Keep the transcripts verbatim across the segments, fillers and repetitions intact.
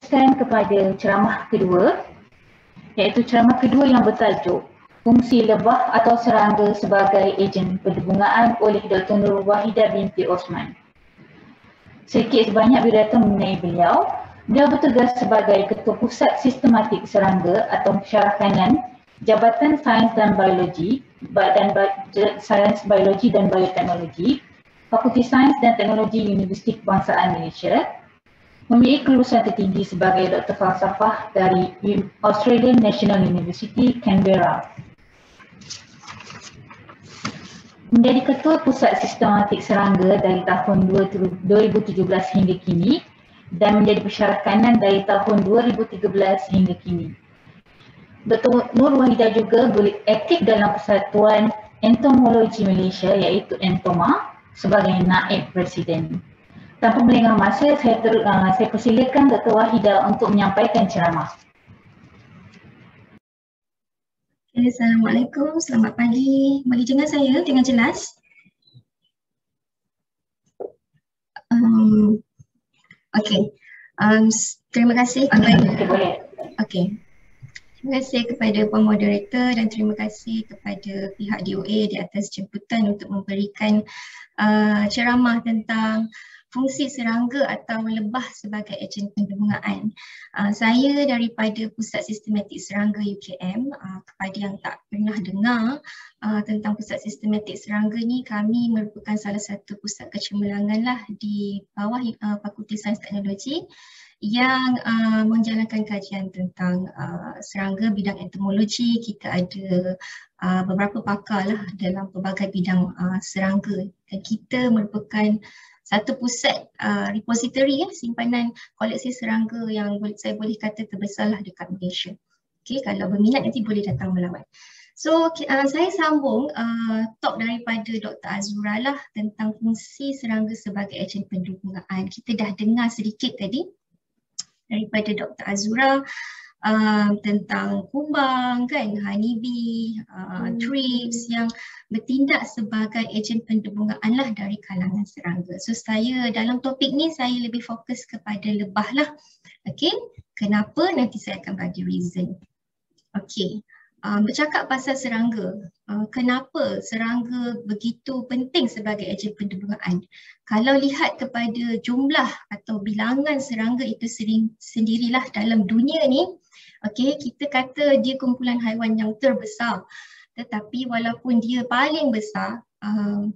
meneruskan kepada ceramah kedua, iaitu ceramah kedua yang bertajuk Fungsi Lebah atau Serangga sebagai Ejen Penderbungaan oleh Doktor Nur Wahidah binti Osman. Sedikit sebanyak biodata mengenai beliau. Beliau bertugas sebagai Ketua Pusat Sistematik Serangga atau Syarah Kanan Jabatan Sains dan Biologi, Badan Sains Biologi dan Bioteknologi, Fakulti Sains dan Teknologi Universiti Kebangsaan Malaysia. Memiliki kelulusan tertinggi sebagai Doktor Falsafah dari Australian National University, Canberra. Menjadi Ketua Pusat Sistematik Serangga dari tahun dua ribu tujuh belas hingga kini dan menjadi Pensyarah Kanan dari tahun dua ribu tiga belas hingga kini. Doktor Nur Wahidah juga aktif dalam Persatuan Entomologi Malaysia iaitu Entoma sebagai Naib Presiden. Tanpa melengah masa, saya, ter, uh, saya persilakan Doktor Wahidah untuk menyampaikan ceramah. Okay, Assalamualaikum, selamat pagi. Boleh dengar saya dengan jelas? Um, Okey, um, terima kasih kepada Okey. Terima kasih kepada pemoderator dan terima kasih kepada pihak D O A di atas jemputan untuk memberikan uh, ceramah tentang fungsi serangga atau lebah sebagai ejen penderbungaan. Uh, saya daripada Pusat Sistematik Serangga U K M. Uh, kepada yang tak pernah dengar uh, tentang Pusat Sistematik Serangga ni, kami merupakan salah satu pusat kecemerlangan lah di bawah uh, Fakulti Sains Teknologi yang uh, menjalankan kajian tentang uh, serangga bidang entomologi. Kita ada uh, beberapa pakar lah dalam pelbagai bidang uh, serangga dan kita merupakan satu pusat uh, repository ya, simpanan koleksi serangga yang boleh, saya boleh kata terbesarlah dekat Malaysia. Okey, kalau berminat nanti boleh datang melawat. So uh, saya sambung uh, talk daripada Doktor Azura lah tentang fungsi serangga sebagai ejen penderbungaan. Kita dah dengar sedikit tadi daripada Doktor Azura uh, tentang kumbang kan, honeybee, uh, thrips yang bertindak sebagai ejen penderbungaan lah dari kalangan serangga. So saya dalam topik ni saya lebih fokus kepada lebah lah. Okey, kenapa? Nanti saya akan bagi reason. Okey. Um, bercakap pasal serangga, uh, kenapa serangga begitu penting sebagai ejen penderbungaan? Kalau lihat kepada jumlah atau bilangan serangga itu sendiri, sendirilah dalam dunia ni, okay, kita kata dia kumpulan haiwan yang terbesar. Tetapi walaupun dia paling besar, um,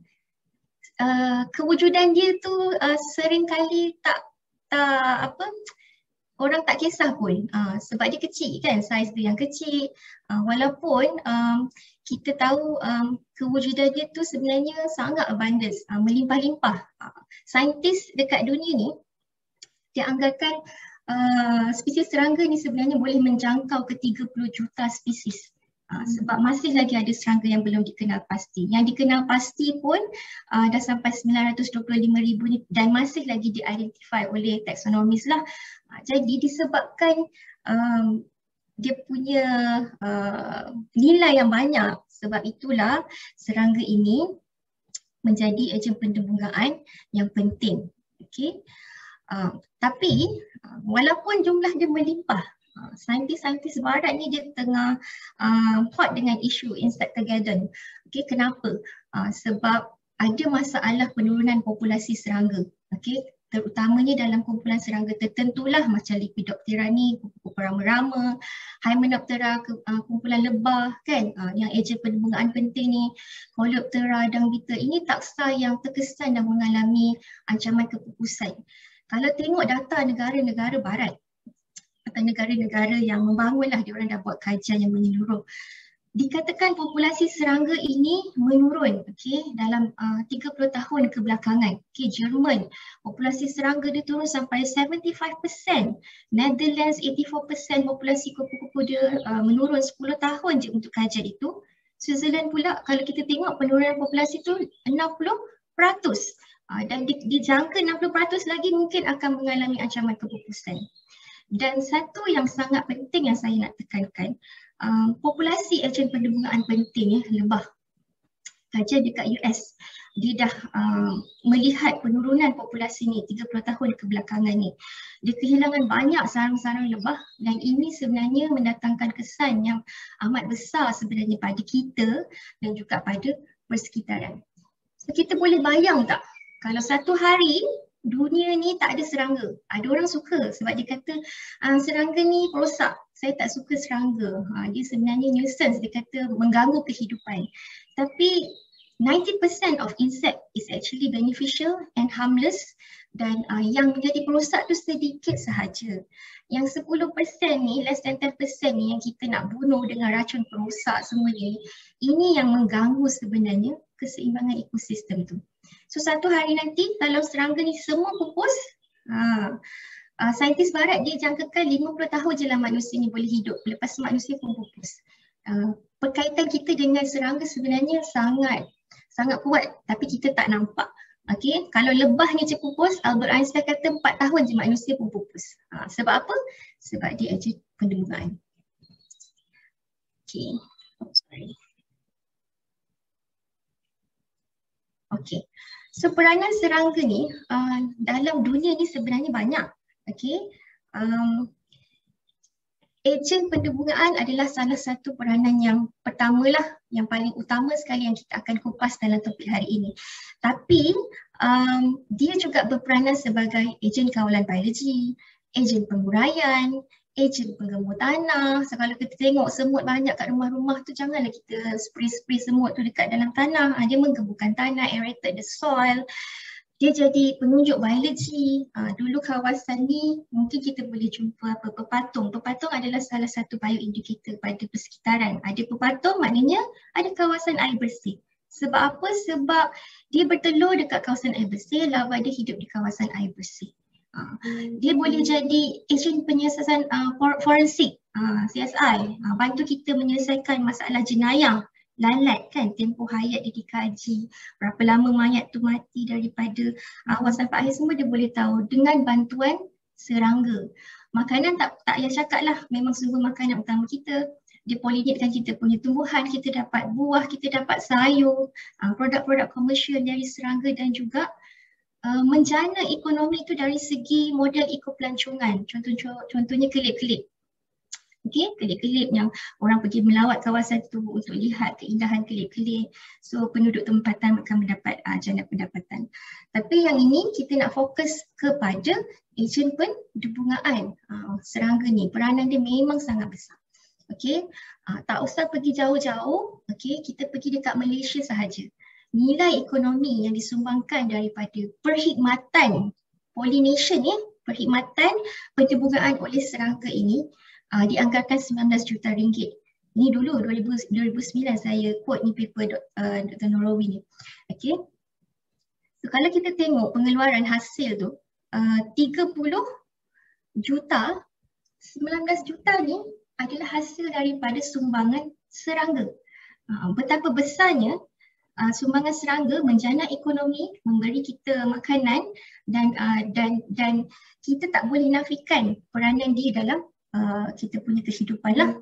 uh, kewujudan dia tu uh, seringkali tak, tak apa, orang tak kisah pun uh, sebab dia kecil kan, saiz dia yang kecil. Uh, walaupun um, kita tahu um, kewujudan dia tu sebenarnya sangat abundant, uh, melimpah-limpah. Uh, saintis dekat dunia ni, dia anggarkan uh, spesies serangga ni sebenarnya boleh menjangkau ke tiga puluh juta spesies. Uh, sebab masih lagi ada serangga yang belum dikenal pasti. Yang dikenal pasti pun uh, dah sampai sembilan ratus dua puluh lima ribu ni dan masih lagi diidentify oleh taksonomis lah. Uh, jadi disebabkan um, dia punya uh, nilai yang banyak, sebab itulah serangga ini menjadi ejen penderbungaan yang penting. Okay? Uh, tapi uh, walaupun jumlah dia melimpah, Uh, saintis-saintis barat ni dia tengah uh, hot dengan isu Insectageddon. Okay, kenapa? Uh, sebab ada masalah penurunan populasi serangga. Okay, terutamanya dalam kumpulan serangga tertentulah macam Lepidoptera ni, kupu-kupu rama-rama, Hymenoptera, uh, kumpulan lebah kan, uh, yang ejen penderbungaan penting ni, Coleoptera dan Beetle. Ini taxa yang terkesan dan mengalami ancaman kepupusan. Kalau tengok data negara-negara barat, atau negara-negara yang membangunlah, diorang dah buat kajian yang menyeluruh, dikatakan populasi serangga ini menurun, okay, dalam uh, tiga puluh tahun kebelakangan. Okay, Jerman, populasi serangga dia turun sampai tujuh puluh lima peratus. Netherlands, lapan puluh empat peratus populasi kupu-kupu dia uh, menurun sepuluh tahun je untuk kajian itu. Switzerland pula, kalau kita tengok penurunan populasi tu enam puluh peratus. Uh, dan di, dijangka enam puluh peratus lagi mungkin akan mengalami ancaman kepupusan. Dan satu yang sangat penting yang saya nak tekankan, um, populasi ejen penderbungaan penting ya, lebah. Kajian dekat U S, dia dah uh, melihat penurunan populasi ni tiga puluh tahun kebelakangan ni. Dia kehilangan banyak sarang-sarang lebah dan ini sebenarnya mendatangkan kesan yang amat besar sebenarnya pada kita dan juga pada persekitaran. So, kita boleh bayang tak kalau satu hari dunia ni tak ada serangga? Ada orang suka sebab dia kata uh, serangga ni perosak. Saya tak suka serangga. Ha, dia sebenarnya nuisance, dia kata mengganggu kehidupan. Tapi ninety percent of insect is actually beneficial and harmless dan uh, yang menjadi perosak tu sedikit sahaja. Yang sepuluh peratus ni, less than ten percent ni yang kita nak bunuh dengan racun perosak semua ni, ini yang mengganggu sebenarnya keseimbangan ekosistem tu. So satu hari nanti kalau serangga ni semua pupus, ha, uh, saintis barat dia jangkakan lima puluh tahun je lah manusia ni boleh hidup, lepas manusia pun pupus. Uh, perkaitan kita dengan serangga sebenarnya sangat sangat kuat tapi kita tak nampak. Okey, kalau lebah ni je pupus, Albert Einstein kata empat tahun je manusia pun pupus. Ha, sebab apa? Sebab dia ejen pendebugaan. Okey. Oh, sorry. Okey. So peranan serangga ni uh, dalam dunia ni sebenarnya banyak. Okey. Um, Ejen pendebugaan adalah salah satu peranan yang pertamalah, yang paling utama sekali yang kita akan kupas dalam topik hari ini. Tapi um, dia juga berperanan sebagai ejen kawalan biologi, ejen penguraian, ejen penggembur tanah. So, kalau kita tengok semut banyak kat rumah-rumah tu, janganlah kita spray-spray semut tu dekat dalam tanah. Ha, dia menggemburkan tanah, aerated the soil. Dia jadi penunjuk biologi. Ha, dulu kawasan ni mungkin kita boleh jumpa apa, pepatung. Pepatung adalah salah satu bioindikator pada persekitaran. Ada pepatung maknanya ada kawasan air bersih. Sebab apa? Sebab dia bertelur dekat kawasan air bersih, larva dia hidup di kawasan air bersih. Ha, dia boleh jadi ejen penyiasatan uh, forensik, uh, C S I. Ha, bantu kita menyelesaikan masalah jenayah. Lalat kan, tempoh hayat dia dikaji, berapa lama mayat tu mati daripada awas sampai akhir, semua dia boleh tahu dengan bantuan serangga. Makanan tak tak payah cakap lah, memang sumber makanan utama kita. Dia pollinate kita punya tumbuhan, kita dapat buah, kita dapat sayur, produk-produk komersial dari serangga dan juga uh, menjana ekonomi tu dari segi model ekopelancongan. Contoh, contohnya kelip-kelip. Okey, kelip-kelip yang orang pergi melawat kawasan tu untuk lihat keindahan kelip-kelip. So penduduk tempatan akan mendapat uh, jana pendapatan. Tapi yang ini kita nak fokus kepada ejen pendebungaan. Uh, serangga ni peranan dia memang sangat besar. Okey, uh, tak usah pergi jauh-jauh. Okey, kita pergi dekat Malaysia sahaja. Nilai ekonomi yang disumbangkan daripada perkhidmatan pollination ni, perkhidmatan pendebungaan oleh serangga ini Uh, dianggarkan sembilan belas juta ringgit. Ni dulu dua ribu sembilan saya quote ni paper uh, Doktor Norowi ni. Okey. So kalau kita tengok pengeluaran hasil tu uh, tiga puluh juta, sembilan belas juta ni adalah hasil daripada sumbangan serangga. Uh, betapa besarnya uh, sumbangan serangga menjana ekonomi, memberi kita makanan dan uh, dan dan kita tak boleh nafikan peranan dia dalam Uh, kita punya kehidupan lah.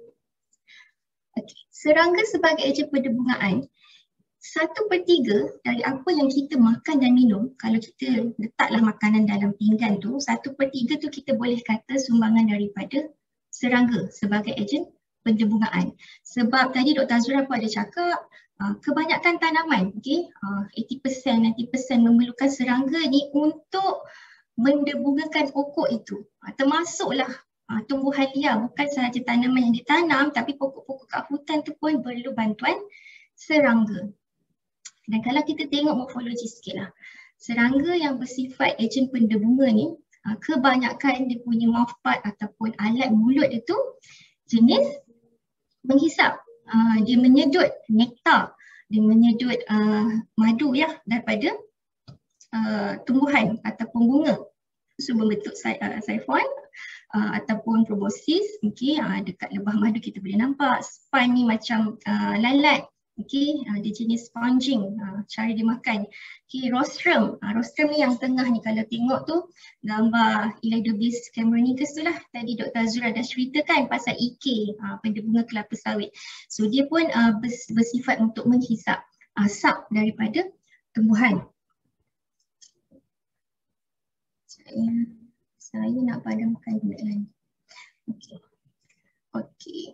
Okay. Serangga sebagai ejen pendebungaan, satu per tiga dari apa yang kita makan dan minum, kalau kita letaklah makanan dalam pinggan tu, satu per tiga tu kita boleh kata sumbangan daripada serangga sebagai ejen pendebungaan. Sebab tadi Doktor Azura pun ada cakap, uh, kebanyakan tanaman, okay, uh, lapan puluh peratus, sembilan puluh peratus memerlukan serangga ni untuk mendebungakan pokok itu. Uh, termasuklah Uh, tumbuhan liar, bukan sahaja tanaman yang ditanam tapi pokok-pokok kat hutan tu pun perlu bantuan serangga. Dan kalau kita tengok morfologi sikit lah, serangga yang bersifat ejen pendebunga ni uh, kebanyakan dia punya mouthpart ataupun alat mulut itu jenis menghisap. Uh, dia menyedut nektar, dia menyedut uh, madu ya daripada uh, tumbuhan ataupun bunga. So berbentuk uh, siphon uh, ataupun proboscis. Okey, uh, dekat lebah madu kita boleh nampak. Spine ni macam uh, lalat. Okey, uh, dia jenis sponging, uh, cara dia makan. Okey, rostrum. Uh, rostrum ni yang tengah ni kalau tengok tu gambar Elidobis cameronicus tu lah. Tadi Doktor Azura dah ceritakan pasal E K, uh, pendebunga kelapa sawit. So dia pun uh, bersifat untuk menghisap asap daripada tumbuhan. Saya, saya nak padamkan lain. Okey. Okey.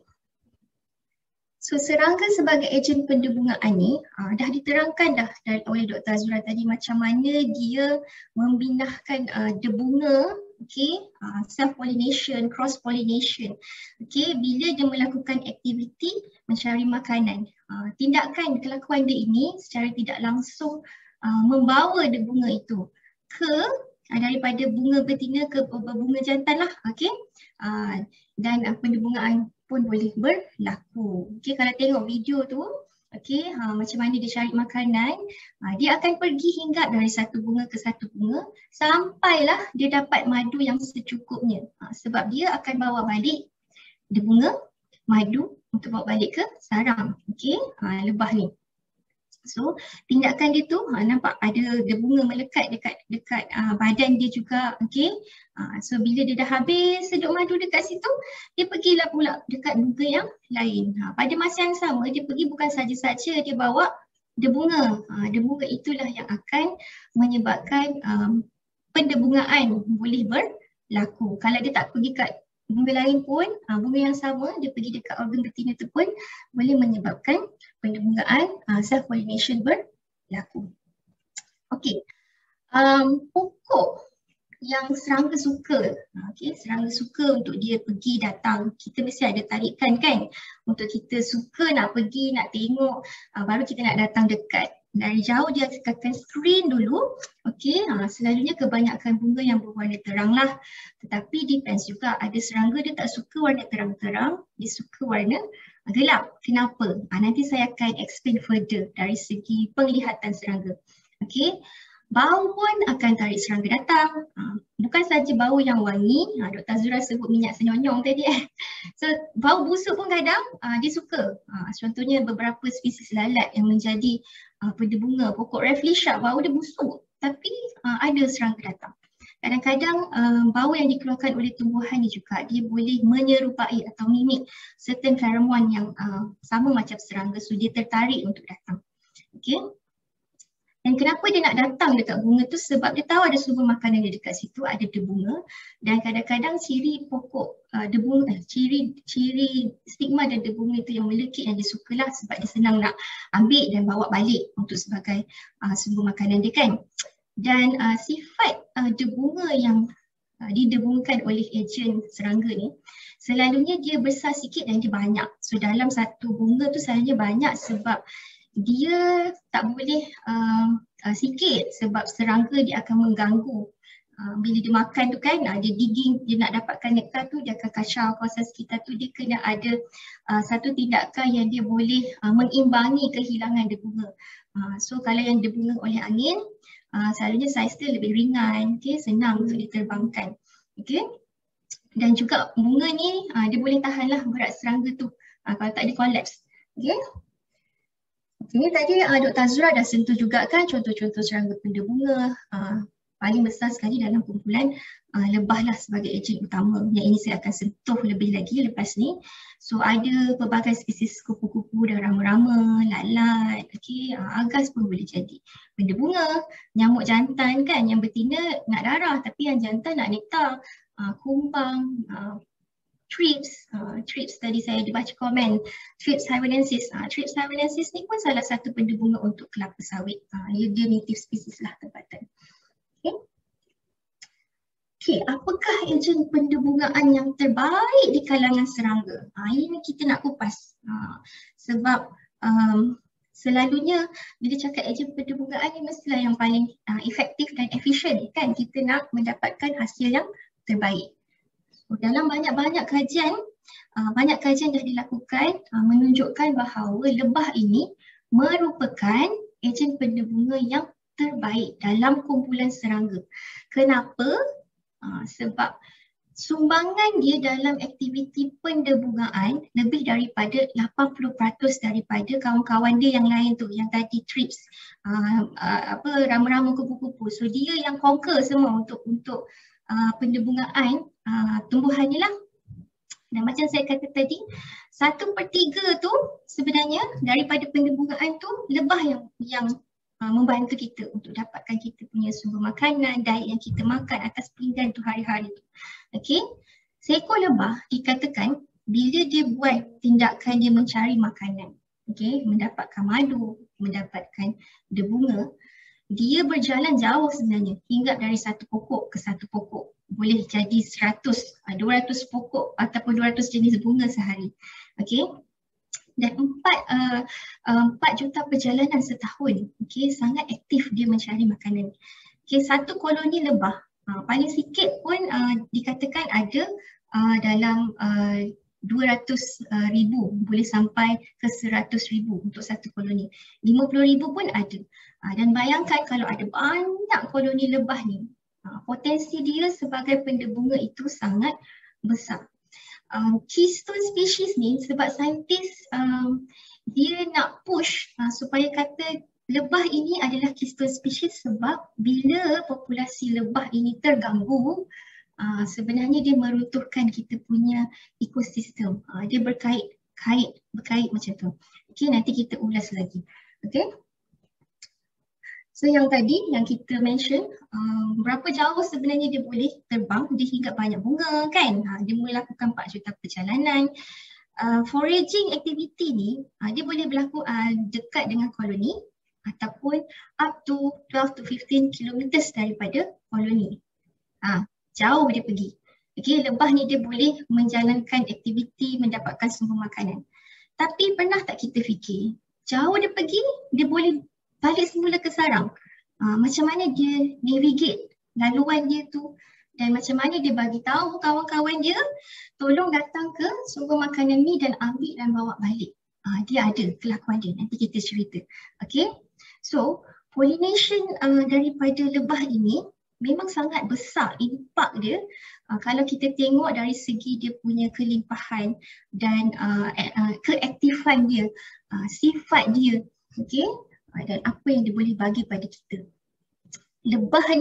So serangga sebagai ejen pendebungaan ni uh, dah diterangkan dah dari, oleh Doktor Azura tadi macam mana dia membinahkan uh, debunga, okey, uh, self pollination, cross pollination. Okey, bila dia melakukan aktiviti mencari makanan. Uh, tindakan kelakuan dia ini secara tidak langsung uh, membawa debunga itu ke uh, daripada bunga betina ke bunga jantan lah, okey. Uh, dan uh, pendebungaan pun boleh berlaku. Okey, kalau tengok video tu, okey, ha, macam mana dia cari makanan, ha, dia akan pergi hinggap dari satu bunga ke satu bunga sampailah dia dapat madu yang secukupnya. Ha, sebab dia akan bawa balik dia bunga madu untuk bawa balik ke sarang, okey, ha, lebah ni. So tindakan dia tu ha, nampak ada dia bunga melekat dekat dekat uh, badan dia juga, okey. Uh, so bila dia dah habis seduk madu dekat situ, dia pergilah pula dekat bunga yang lain. Ha, pada masa yang sama dia pergi bukan saja-saja dia bawa dia bunga. Ha, dia bunga itulah yang akan menyebabkan um, pendebungaan boleh berlaku. Kalau dia tak pergi kat bunga lain pun, uh, bunga yang sama dia pergi dekat organ betina tu pun boleh menyebabkan pendebungaan uh, self pollination berlaku. Okey. Um, pokok yang serangga suka, okey, serangga suka untuk dia pergi datang. Kita mesti ada tarikan kan untuk kita suka nak pergi, nak tengok, uh, baru kita nak datang dekat. Dari jauh dia akan screen dulu, okey. Ha, selalunya kebanyakan bunga yang berwarna terang lah. Tetapi depends juga, ada serangga dia tak suka warna terang-terang, dia suka warna gelap. Kenapa? Ha, nanti saya akan explain further dari segi penglihatan serangga. Okey. Bau pun akan tarik serangga datang. Ha, bukan saja bau yang wangi, ha, Doktor Azura sebut minyak senyonyong tadi eh. So bau busuk pun kadang uh, dia suka. Ha, contohnya beberapa spesies lalat yang menjadi uh, pendebunga, pokok Rafflesia, bau dia busuk tapi uh, ada serangga datang. Kadang-kadang uh, bau yang dikeluarkan oleh tumbuhan ni juga dia boleh menyerupai atau mimik certain pheromone yang uh, sama macam serangga, so dia tertarik untuk datang. Okey. Dan kenapa dia nak datang dekat bunga tu? Sebab dia tahu ada sumber makanan dia dekat situ, ada debunga. Dan kadang-kadang ciri pokok uh, debunga, eh, ciri ciri stigma dan debunga itu yang melekit yang dia sukalah sebab dia senang nak ambil dan bawa balik untuk sebagai uh, sumber makanan dia kan. Dan uh, sifat uh, debunga yang uh, didebungkan oleh ejen serangga ni, selalunya dia besar sikit dan dia banyak. So dalam satu bunga tu selalunya banyak sebab dia tak boleh uh, uh, sikit sebab serangga dia akan mengganggu. Uh, bila dia makan tu kan, uh, dia digging, dia nak dapatkan nektar tu, dia akan kacau kawasan sekitar tu, dia kena ada uh, satu tindakan yang dia boleh uh, mengimbangi kehilangan debunga. Uh, so kalau yang debunga oleh angin, uh, selalunya saiz dia lebih ringan, okay, senang untuk diterbangkan. Okay. Dan juga bunga ni uh, dia boleh tahanlah berat serangga tu uh, kalau tak dia collapse. Okay. Ini tadi uh, Doktor Azura dah sentuh juga kan contoh-contoh serangga pendebunga. Uh, paling besar sekali dalam kumpulan uh, lebah lah sebagai ejen utama. Yang ini saya akan sentuh lebih lagi lepas ni. So ada pelbagai spesies kupu-kupu dan rama-rama, lalat, okay, uh, agas pun boleh jadi pendebunga. Nyamuk jantan kan, yang betina nak darah tapi yang jantan nak nektar. Uh, kumbang, uh, Thrips, uh, Thrips tadi saya dibaca komen, Thrips haiwanensis. Uh, Thrips haiwanensis ni pun salah satu pendebunga untuk kelapa sawit. Uh, dia, dia native species lah tempatan. Okay. Okay, apakah ejen pendebungaan yang terbaik di kalangan serangga? Uh, ini kita nak kupas. Uh, sebab um, selalunya bila cakap ejen pendebungaan ni mestilah yang paling uh, efektif dan efisien kan. Kita nak mendapatkan hasil yang terbaik. Dalam banyak-banyak kajian, uh, banyak kajian dah dilakukan uh, menunjukkan bahawa lebah ini merupakan ejen pendebunga yang terbaik dalam kumpulan serangga. Kenapa? Uh, sebab sumbangan dia dalam aktiviti pendebungaan lebih daripada lapan puluh peratus daripada kawan-kawan dia yang lain tu, yang tadi Thrips, uh, uh, apa rama-rama kupu-kupu. So dia yang conquer semua untuk untuk uh, pendebungaan Uh, tumbuhannya lah. Dan macam saya kata tadi, satu per tiga tu sebenarnya daripada pendebungaan tu lebah yang yang uh, membantu kita untuk dapatkan kita punya sumber makanan, diet yang kita makan atas pinggan tu hari-hari tu. Okey. Seekor lebah dikatakan bila dia buat tindakan dia mencari makanan, okey, mendapatkan madu, mendapatkan debunga, dia berjalan jauh sebenarnya, hinggap dari satu pokok ke satu pokok. Boleh jadi seratus, dua ratus pokok ataupun dua ratus jenis bunga sehari. Okey. Dan empat, uh, empat juta perjalanan setahun. Okey, sangat aktif dia mencari makanan. Okey, satu koloni lebah, uh, paling sikit pun uh, dikatakan ada uh, dalam uh, dua ratus ribu, boleh sampai ke seratus ribu untuk satu koloni. lima puluh ribu pun ada. Uh, dan bayangkan kalau ada banyak koloni lebah ni, uh, potensi dia sebagai pendebunga itu sangat besar. Um, keystone species ni sebab saintis um, dia nak push uh, supaya kata lebah ini adalah keystone species sebab bila populasi lebah ini terganggu, Uh, sebenarnya dia meruntuhkan kita punya ekosistem. Uh, dia berkait, kait, berkait macam tu. Okey, nanti kita ulas lagi. Okey. So yang tadi yang kita mention, um, berapa jauh sebenarnya dia boleh terbang, dia hinggap banyak bunga kan. Uh, dia melakukan empat juta perjalanan. Uh, foraging activity ni, uh, dia boleh berlaku uh, dekat dengan koloni ataupun up to twelve to fifteen kilometers daripada koloni. Uh, Jauh dia pergi. Okey, lebah ni dia boleh menjalankan aktiviti mendapatkan sumber makanan. Tapi pernah tak kita fikir, jauh dia pergi, dia boleh balik semula ke sarang. Uh, macam mana dia navigate laluan dia tu dan macam mana dia bagi tahu kawan-kawan dia tolong datang ke sumber makanan ni dan ambil dan bawa balik. Uh, dia ada kelakuan dia, nanti kita cerita. Okey. So, pollination uh, daripada lebah ini memang sangat besar impak dia uh, kalau kita tengok dari segi dia punya kelimpahan dan uh, uh, keaktifan dia, uh, sifat dia, okey, uh, dan apa yang dia boleh bagi pada kita. Lebah ni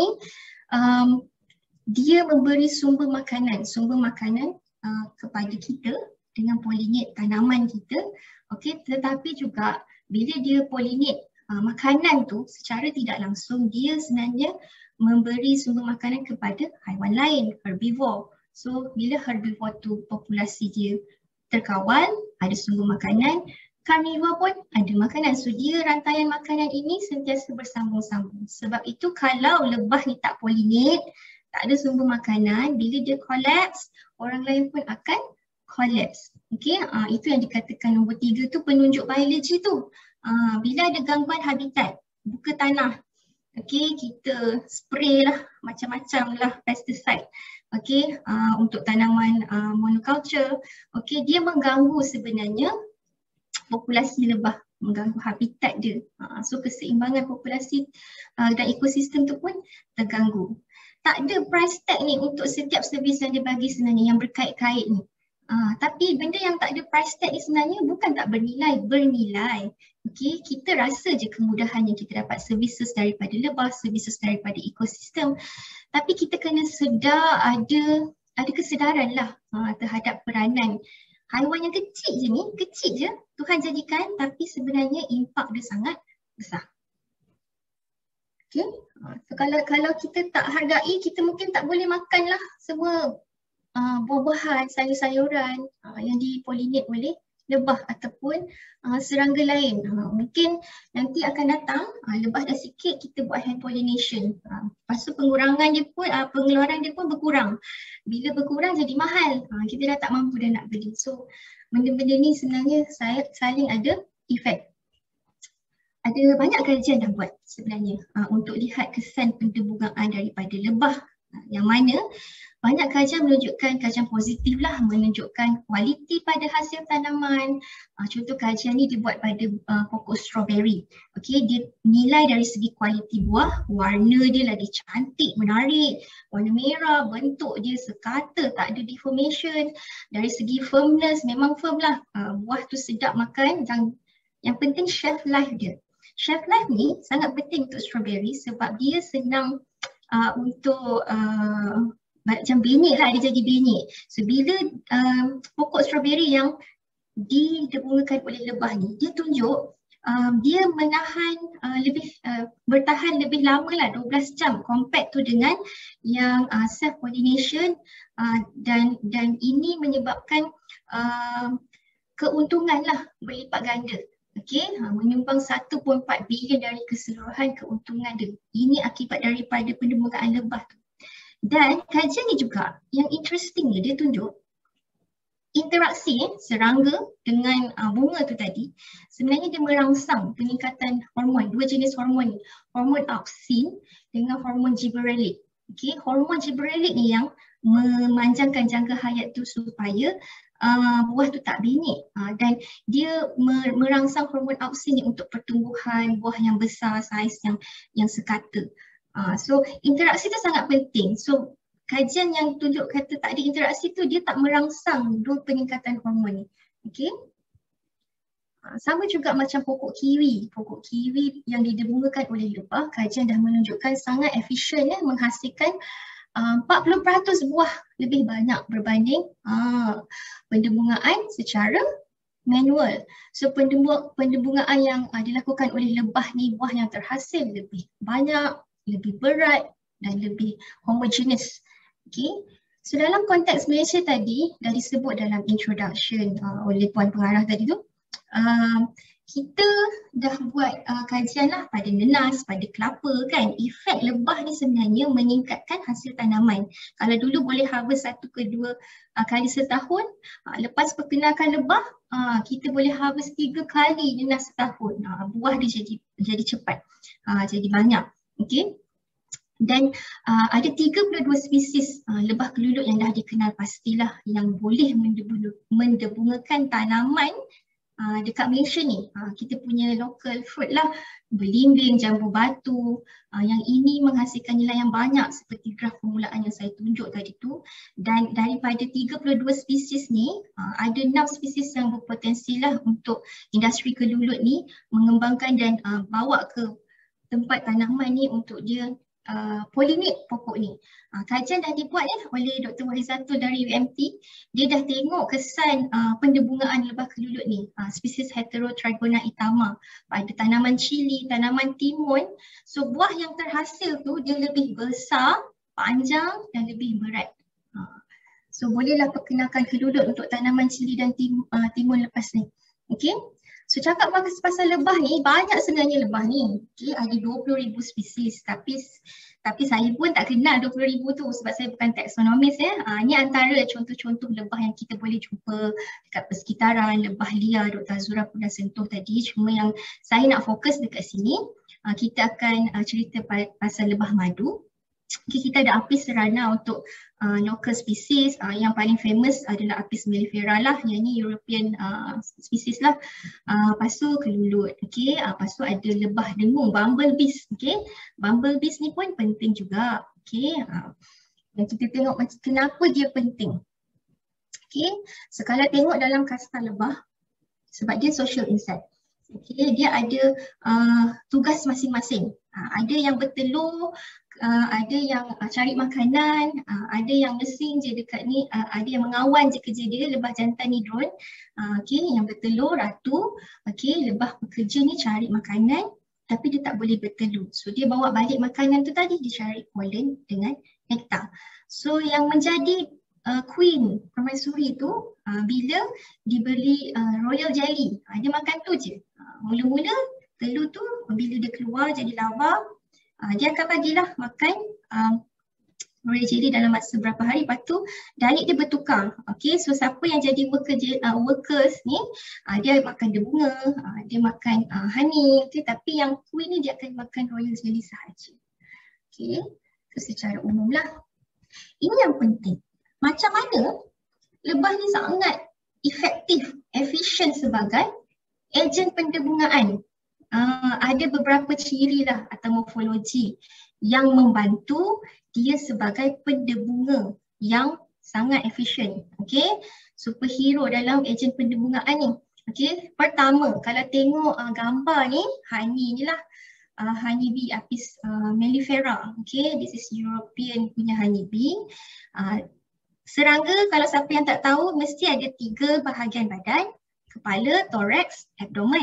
um, dia memberi sumber makanan, sumber makanan uh, kepada kita dengan pollinate tanaman kita, okey, tetapi juga bila dia pollinate uh, makanan tu secara tidak langsung, dia sebenarnya memberi sumber makanan kepada haiwan lain, herbivore. So bila herbivore tu populasi dia terkawal, ada sumber makanan, carnivore pun ada makanan. So dia rantaian makanan ini sentiasa bersambung-sambung. Sebab itu kalau lebah ni tak pollinate, tak ada sumber makanan, bila dia collapse, orang lain pun akan collapse. Okay, uh, itu yang dikatakan nombor tiga tu penunjuk biologi tu. Uh, bila ada gangguan habitat, buka tanah, okey, kita spray lah macam-macam lah pesticide, okey, uh, untuk tanaman uh, monoculture, okey, dia mengganggu sebenarnya populasi lebah, mengganggu habitat dia. Uh, so keseimbangan populasi uh, dan ekosistem tu pun terganggu. Tak ada price tag ni untuk setiap servis yang dia bagi sebenarnya yang berkait-kait ni. Uh, tapi benda yang tak ada price tag ni sebenarnya bukan tak bernilai, bernilai. Okey, kita rasa je kemudahan yang kita dapat services daripada lebah, services daripada ekosistem. Tapi kita kena sedar ada ada kesedaran lah uh, terhadap peranan haiwan yang kecil je ni, kecil je Tuhan jadikan, tapi sebenarnya impak dia sangat besar. Okey, uh, so kalau kalau kita tak hargai, kita mungkin tak boleh makan lah semua uh, buah-buahan, sayur-sayuran uh, yang dipollinate oleh lebah ataupun uh, serangga lain. Uh, mungkin nanti akan datang, uh, lebah dah sikit, kita buat hand pollination. Uh, lepas tu pengurangan dia pun, uh, pengeluaran dia pun berkurang. Bila berkurang jadi mahal, uh, kita dah tak mampu dah nak beli. So benda-benda ni sebenarnya saya saling ada efek. Ada banyak kajian dah buat sebenarnya uh, untuk lihat kesan pendebungaan daripada lebah. Uh, yang mana banyak kajian menunjukkan, kajian positif lah, menunjukkan kualiti pada hasil tanaman. Uh, contoh kajian ni dibuat pada uh, pokok strawberry. Okey, dia nilai dari segi kualiti buah, warna dia lagi cantik, menarik, warna merah, bentuk dia sekata, tak ada deformation. Dari segi firmness, memang firm lah. Uh, buah tu sedap makan dan yang penting shelf life dia. Shelf life ni sangat penting untuk strawberry sebab dia senang uh, untuk uh, macam benik lah, dia jadi benik. So bila um, pokok strawberry yang didebungakan oleh lebah ni, dia tunjuk um, dia menahan uh, lebih uh, bertahan lebih lama lah, dua belas jam compared tu dengan yang uh, self pollination, uh, dan dan ini menyebabkan uh, keuntungan lah berlipat ganda. Okey, ha, menyumbang satu perpuluhan empat bilion dari keseluruhan keuntungan dia. Ini akibat daripada pendemugaan lebah tu. Dan kajian ni juga yang interesting ni, dia tunjuk interaksi eh, serangga dengan uh, bunga tu tadi, sebenarnya dia merangsang peningkatan hormon, dua jenis hormon ni, hormon auksin dengan hormon gibberellic. Okey, hormon gibberellic ni yang memanjangkan jangka hayat tu supaya uh, buah tu tak binik, uh, dan dia merangsang hormon auksin ni untuk pertumbuhan buah yang besar, saiz yang yang sekata. Uh, so interaksi tu sangat penting. So kajian yang tunjuk kata tak ada interaksi tu, dia tak merangsang dua peningkatan hormon ni. Okey. Uh, sama juga macam pokok kiwi. Pokok kiwi yang didebungakan oleh lebah, kajian dah menunjukkan sangat efisien ya, menghasilkan uh, empat puluh peratus buah lebih banyak berbanding uh, pendebungaan secara manual. So pendebungaan yang uh, dilakukan oleh lebah ni, buah yang terhasil lebih banyak, lebih berat dan lebih homogeneous. Okay. So dalam konteks Malaysia tadi, dah disebut dalam introduction uh, oleh Puan Pengarah tadi tu, uh, kita dah buat uh, kajian lah pada nenas, pada kelapa kan. Efek lebah ni sebenarnya meningkatkan hasil tanaman. Kalau dulu boleh harvest satu ke dua uh, kali setahun, uh, lepas perkenalkan lebah, uh, kita boleh harvest tiga kali nenas setahun. Uh, buah dia jadi, jadi cepat, uh, jadi banyak. Okay. Dan uh, ada tiga puluh dua spesies uh, lebah kelulut yang dah dikenal pastilah yang boleh mendebungakan tanaman uh, dekat Malaysia ni. Uh, kita punya local fruit lah, belimbing, jambu batu, uh, yang ini menghasilkan nilai yang banyak seperti graf permulaan yang saya tunjuk tadi tu. Dan daripada tiga puluh dua spesies ni, uh, ada enam spesies yang berpotensi lah untuk industri kelulut ni mengembangkan dan uh, bawa ke tempat tanaman ni untuk dia Uh, pollinate pokok ni. Uh, kajian dah dibuat ya oleh Doktor Wahizatul dari U M T. Dia dah tengok kesan uh, pendebungaan lebah kelulut ni, uh, spesies Heterotrigona itama pada tanaman cili, tanaman timun. So buah yang terhasil tu dia lebih besar, panjang dan lebih berat. Uh, so bolehlah perkenalkan kelulut untuk tanaman cili dan tim, uh, timun lepas ni. Okey. So cakap pasal lebah ni, banyak sebenarnya lebah ni. Okay, ada dua puluh ribu spesies, tapi tapi saya pun tak kenal dua puluh ribu tu sebab saya bukan taksonomis ya. Ha, ini antara contoh-contoh lebah yang kita boleh jumpa dekat persekitaran, lebah liar Doktor Azura pun dah sentuh tadi. Cuma yang saya nak fokus dekat sini, ha, kita akan uh, cerita pasal lebah madu. Okay, kita ada apis serana untuk uh, local species. Uh, yang paling famous adalah apis mellifera lah, yang ni European uh, species lah. Uh, lepas tu kelulut, okay. Uh, lepas tu ada lebah dengung, bumblebees, okay. Bumblebees ni pun penting juga, okay. Uh, dan kita tengok macam kenapa dia penting. Okay, so kalau tengok dalam kasta lebah, sebab dia social insect. Okay, dia ada uh, tugas masing-masing. Uh, ada yang bertelur, uh, ada yang uh, cari makanan, uh, ada yang mesin je dekat ni, uh, ada yang mengawan je kerja dia, lebah jantan ni drone. Uh, okay, yang bertelur ratu. Okay, lebah bekerja ni cari makanan tapi dia tak boleh bertelur. So dia bawa balik makanan tu tadi, dia cari pollen dengan nektar. So yang menjadi Uh, queen permaisuri tu uh, bila diberi uh, royal jelly, uh, dia makan tu je. Uh, mula-mula telur tu bila dia keluar jadi larva, uh, dia akan bagilah makan uh, royal jelly dalam masa berapa hari, lepas tu diet dia bertukar. Okay, so siapa yang jadi worker, uh, workers ni, uh, dia makan debunga, uh, dia makan uh, honey, okay, tapi yang queen ni dia akan makan royal jelly sahaja. Okay, so secara umum lah. Ini yang penting. Macam mana lebah ni sangat efektif, efisien sebagai ejen pendebungaan. Uh, ada beberapa ciri lah atau morfologi yang membantu dia sebagai pendebunga yang sangat efisien. Okay, superhero dalam ejen pendebungaan ni. Okay, pertama kalau tengok uh, gambar ni, honey ni lah. Uh, honeybee apis uh, mellifera. Okay, this is European punya honeybee. Uh, Serangga, kalau siapa yang tak tahu, mesti ada tiga bahagian badan, kepala, thorax, abdomen.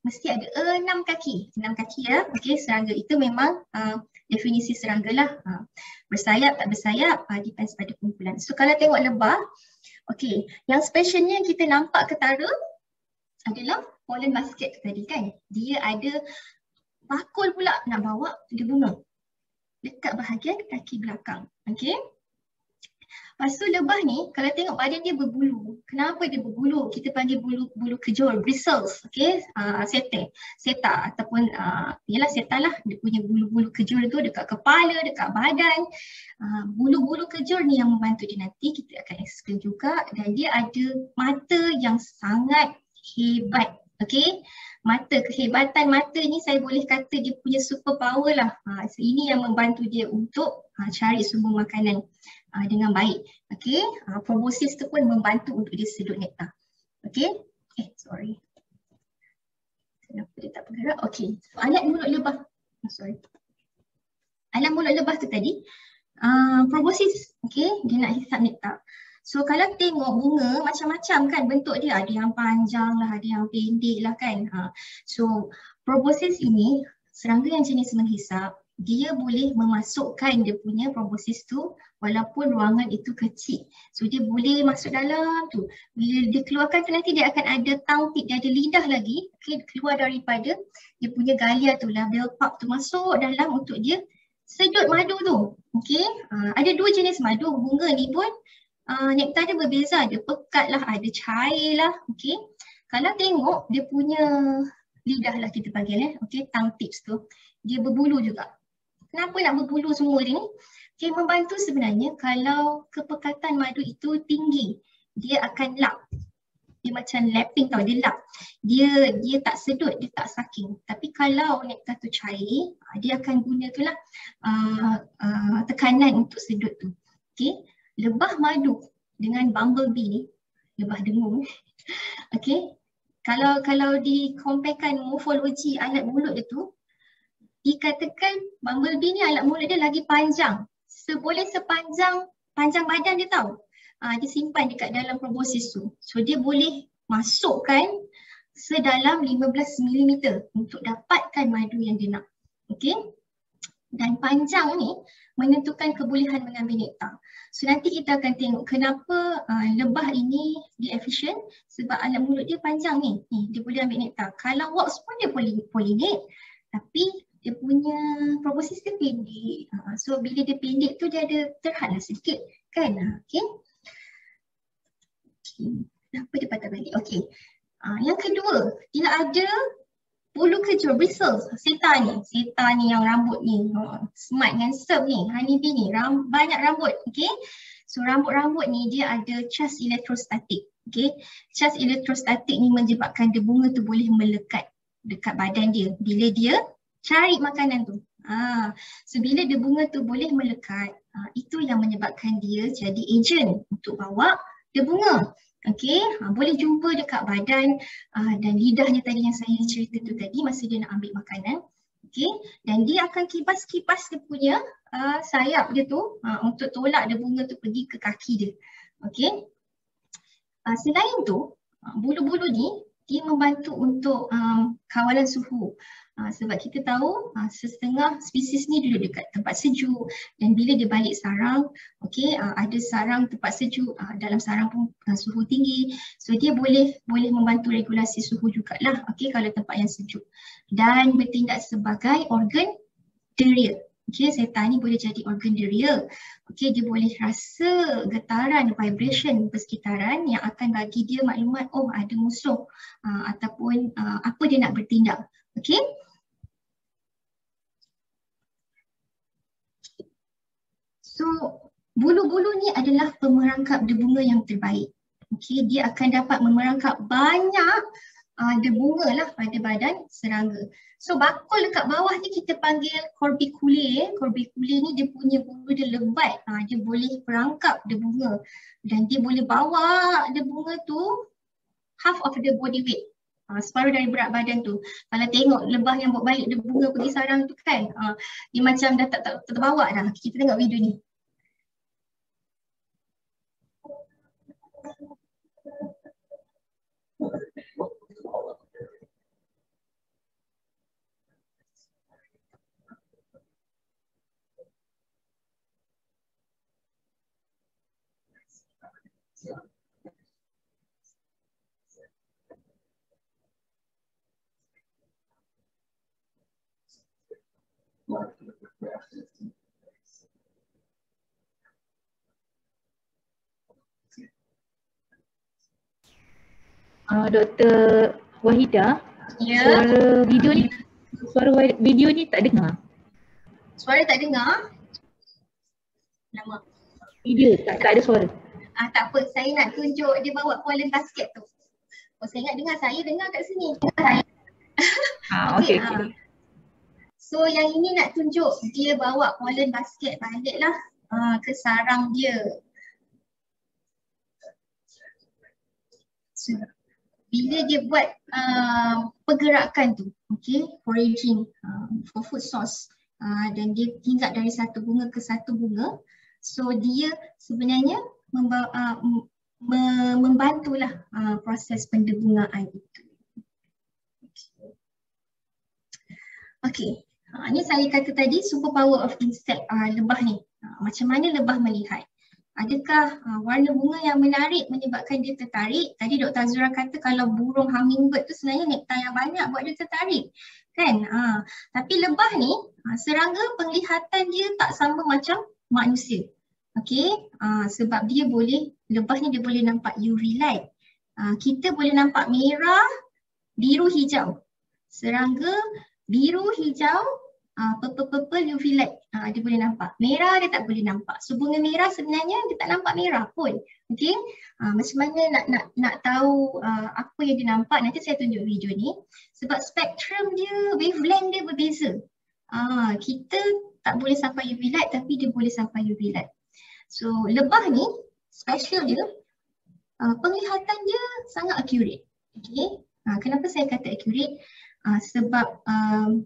mesti ada enam kaki. Enam kaki ya. Okey, serangga itu memang uh, definisi serangga lah. Uh, bersayap tak bersayap, uh, depends pada kumpulan. So kalau tengok lebah, okey, yang specialnya kita nampak ketara adalah pollen basket tadi kan. Dia ada bakul pula nak bawa dia bunga dekat bahagian kaki belakang. Okey. Lepas tu lebah ni kalau tengok badan dia berbulu. Kenapa dia berbulu? Kita panggil bulu bulu kejor, bristles. Okey, uh, seta, seta ataupun uh, yalah seta lah, dia punya bulu-bulu kejor tu dekat kepala, dekat badan. Uh, bulu-bulu kejor ni yang membantu dia nanti kita akan explain juga, dan dia ada mata yang sangat hebat. Okey. Mata, kehebatan mata ni saya boleh kata dia punya super power lah. Ha, so ini yang membantu dia untuk ha, cari sumber makanan ha, dengan baik. Okey, ha, proboscis tu pun membantu untuk dia sedut nektar. Okey, eh sorry. Kenapa dia tak bergerak? Okey, so, alat mulut lebah. Oh, sorry. Alat mulut lebah tu tadi, uh, proboscis. Okey, dia nak hisap nektar. So kalau tengok bunga macam-macam kan bentuk dia, ada yang panjang lah, ada yang pendek lah kan. Ha. So proboscis ini, serangga yang jenis menghisap, dia boleh memasukkan dia punya proboscis tu walaupun ruangan itu kecil. So dia boleh masuk dalam tu. Bila dia keluarkan tu nanti dia akan ada tongue tip, dia ada lidah lagi. Okay, keluar daripada dia punya galia tu, label pulp tu masuk dalam untuk dia sedut madu tu. Okay, ha. Ada dua jenis madu, bunga ni pun Uh, nektar dia berbeza, ada pekat lah, ada cair lah. Okay. Kalau tengok dia punya lidah lah kita panggil eh. Okay, tongue tips tu. Dia berbulu juga. Kenapa nak berbulu semua dia ni? Okay, membantu sebenarnya kalau kepekatan madu itu tinggi. Dia akan lap. Dia macam lapping tau, dia lap. Dia dia tak sedut, dia tak sucking. Tapi kalau nektar tu cair, dia akan guna tu lah uh, uh, tekanan untuk sedut tu. Okay. Lebah madu dengan bumblebee ni, lebah dengung. Okey. Kalau kalau dikomparekan morfologi alat mulut dia tu, dikatakan bumblebee ni alat mulut dia lagi panjang. Seboleh sepanjang panjang badan dia tahu. Ah, dia simpan dekat dalam proboscis tu. So dia boleh masukkan sedalam lima belas milimeter untuk dapatkan madu yang dia nak. Okey. Dan panjang ni menentukan kebolehan mengambil nektar. So nanti kita akan tengok kenapa uh, lebah ini dia efisien, sebab alat mulut dia panjang ni. Ni dia boleh ambil nektar. Kalau wasp pun dia boleh pollinate, tapi dia punya proboscis dia pendek. Uh, so bila dia pendek tu dia ada terhadlah sedikit kan. Uh, okay. Okay. Kenapa dia patah balik? Okay. Uh, yang kedua, dia ada bulu kejor, bristles, seta ni, seta ni yang rambut ni, oh, smart handsome ni, honeybee ni, ram, banyak rambut, okay. So rambut-rambut ni dia ada charge elektrostatik, okay. Charge elektrostatik ni menyebabkan dia bunga tu boleh melekat dekat badan dia bila dia cari makanan tu. Ah, so bila dia bunga tu boleh melekat, ah, itu yang menyebabkan dia jadi agent untuk bawa dia bunga. Okey, ha, boleh jumpa dekat badan uh, dan lidahnya tadi yang saya cerita tu tadi masa dia nak ambil makanan. Okey, dan dia akan kibas-kibas dia punya uh, sayap dia tu uh, untuk tolak dia bunga tu pergi ke kaki dia. Okey. Uh, selain tu, uh, bulu-bulu ni dia membantu untuk um, kawalan suhu. Uh, sebab kita tahu uh, setengah spesies ni duduk dekat tempat sejuk, dan bila dia balik sarang, okey, uh, ada sarang tempat sejuk, uh, dalam sarang pun uh, suhu tinggi. So dia boleh boleh membantu regulasi suhu jugalah, okey, kalau tempat yang sejuk. Dan bertindak sebagai organ derial. Okey, seta ni boleh jadi organ derial. Okey, dia boleh rasa getaran, vibration persekitaran yang akan bagi dia maklumat, oh ada musuh uh, ataupun uh, apa dia nak bertindak. Okey. So, bulu-bulu ni adalah pemerangkap debunga yang terbaik. Okey, dia akan dapat memerangkap banyak uh, debunga lah pada badan serangga. So, bakul dekat bawah ni kita panggil corbiculae. Corbiculae ni dia punya bulu dia lebat. Uh, dia boleh perangkap debunga dan dia boleh bawa debunga tu half of the body weight. Uh, separuh dari berat badan tu. Kalau tengok lebah yang bawa balik dia bunga pergi sarang tu kan, uh, dia macam dah tak, tak, tak terbawa dah. Kita tengok video ni. Uh, Doktor Wahida, Ya. suara video ni, suara video ni tak dengar. Suara tak dengar? Lama. Video tak, tak ada suara. Ah, tak apa, saya nak tunjuk dia bawa pollen basket tu. Oh, saya ingat dengar, saya dengar kat sini. Ah, okey, okay, okey. ah. So yang ini nak tunjuk dia bawa pollen basket baliklah ah, ke sarang dia. So, bila dia buat uh, pergerakan tu, okay, foraging uh, for food source, uh, dan dia hinggap dari satu bunga ke satu bunga, so dia sebenarnya membawa, uh, mem membantulah uh, proses pendebungaan itu. Okay, uh, ni saya kata tadi super power of insect, uh, lebah ni. Uh, macam mana lebah melihat? Adakah uh, warna bunga yang menarik menyebabkan dia tertarik? Tadi Doktor Azura kata kalau burung hummingbird tu sebenarnya nektar yang banyak buat dia tertarik. Kan? Uh, tapi lebah ni, uh, serangga penglihatan dia tak sama macam manusia. Okay? Uh, sebab dia boleh, lebah ni dia boleh nampak U V light. Uh, kita boleh nampak merah, biru, hijau. Serangga biru, hijau, Uh, purple-purple U V light uh, dia boleh nampak. Merah dia tak boleh nampak. So bunga merah sebenarnya dia tak nampak merah pun. Okay. Uh, macam mana nak nak nak tahu uh, apa yang dia nampak, nanti saya tunjuk video ni. Sebab spektrum dia, wavelength dia berbeza. Uh, kita tak boleh sampai U V light tapi dia boleh sampai U V light. So lebah ni, special dia, uh, penglihatan dia sangat accurate. Okay. Uh, kenapa saya kata accurate? Uh, sebab um,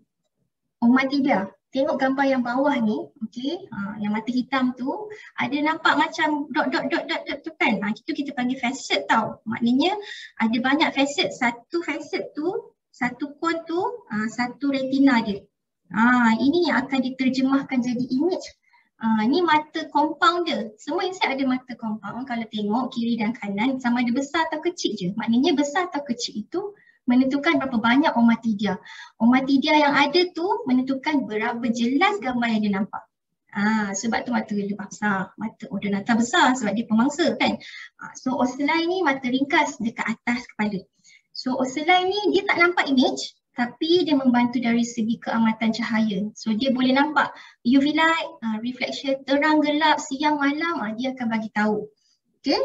Omatida, tengok gambar yang bawah ni, okey, ha, yang mata hitam tu, ada nampak macam dot dot dot dot dot tu kan? Ha, itu kita panggil facet tau. Maknanya ada banyak facet, satu facet tu, satu cone tu, ha, satu retina dia. Ha, ini yang akan diterjemahkan jadi image. Ha, ni mata compound dia. Semua insect ada mata compound. Kalau tengok kiri dan kanan sama ada besar atau kecil je. Maknanya besar atau kecil itu menentukan berapa banyak omatidia. Omatidia yang ada tu menentukan berapa jelas gambar yang dia nampak. Ah, sebab tu mata lebah besar, mata odonata besar sebab dia pemangsa kan. Ah, so ocelli ni mata ringkas dekat atas kepala. So ocelli ni dia tak nampak image tapi dia membantu dari segi keamatan cahaya. So dia boleh nampak U V light, ah, reflection, terang gelap, siang malam, ah, dia akan bagi tahu. Okay.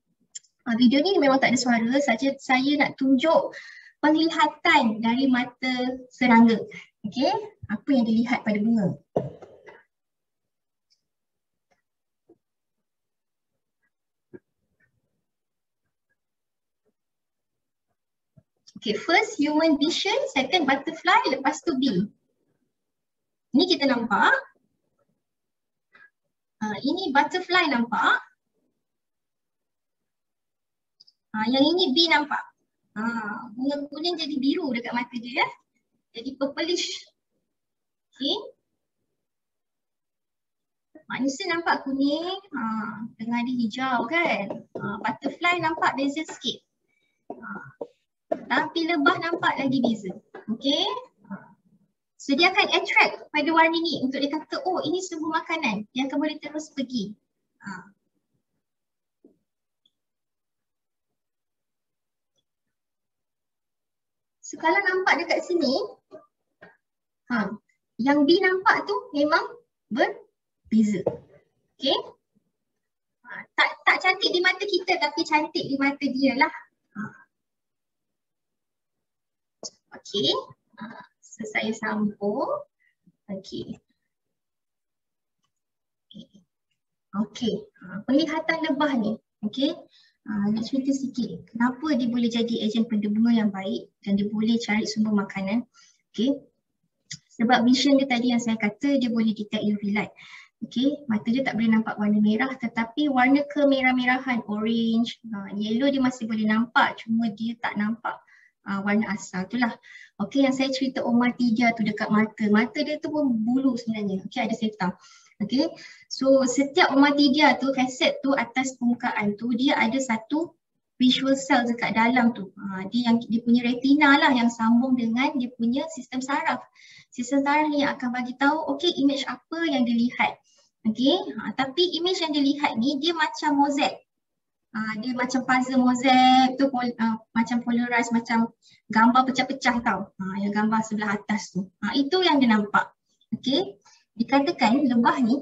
Ah, video ni memang tak ada suara, saja saya nak tunjuk penglihatan dari mata serangga. Okey, apa yang dilihat pada bunga. Okey, first human vision, second butterfly, lepas tu bee. Ni kita nampak. Uh, ini butterfly nampak. Uh, yang ini bee nampak. Ha, bunga kuning jadi biru dekat mata dia ya. Jadi purplish. Okey. Manusia nampak kuning, ha, tengah dia hijau kan. Ha, butterfly nampak beza sikit. Ha, tapi lebah nampak lagi beza. Okey. So dia akan attract pada warna ni untuk dia kata, oh ini sebuah makanan yang akan boleh terus pergi. Ha. So kalau nampak dekat sini, ha, yang B nampak tu memang berbeza. Okay. Ha, tak, tak cantik di mata kita tapi cantik di mata dia lah. Ha. Okay. Ha, so saya sambung. Okay. Okay. Okay. Ha, penglihatan lebah ni. Okay. Uh, nak cerita sikit kenapa dia boleh jadi ejen pendebunga yang baik dan dia boleh cari sumber makanan. Okay. Sebab vision dia tadi yang saya kata dia boleh detect U V light. Okay. Mata dia tak boleh nampak warna merah tetapi warna kemerah-merahan, orange, uh, yellow dia masih boleh nampak cuma dia tak nampak uh, warna asal tu lah. Okay, yang saya cerita Omatida tu dekat mata. Mata dia tu pun bulu sebenarnya. Okay, ada setam. Okay, So setiap omati dia tu, facet tu atas permukaan tu, dia ada satu visual cell dekat dalam tu. Ha, dia yang dia punya retina lah yang sambung dengan dia punya sistem saraf. Sistem saraf ni akan bagi tahu okey image apa yang dilihat. Okey, ha, tapi image yang dilihat ni dia macam mozaik. Ha, dia macam puzzle mozaik tu, pol, uh, macam polarized, macam gambar pecah-pecah tau. Ha, yang gambar sebelah atas tu. Ha, itu yang dia nampak. Okey, dikatakan lebah ni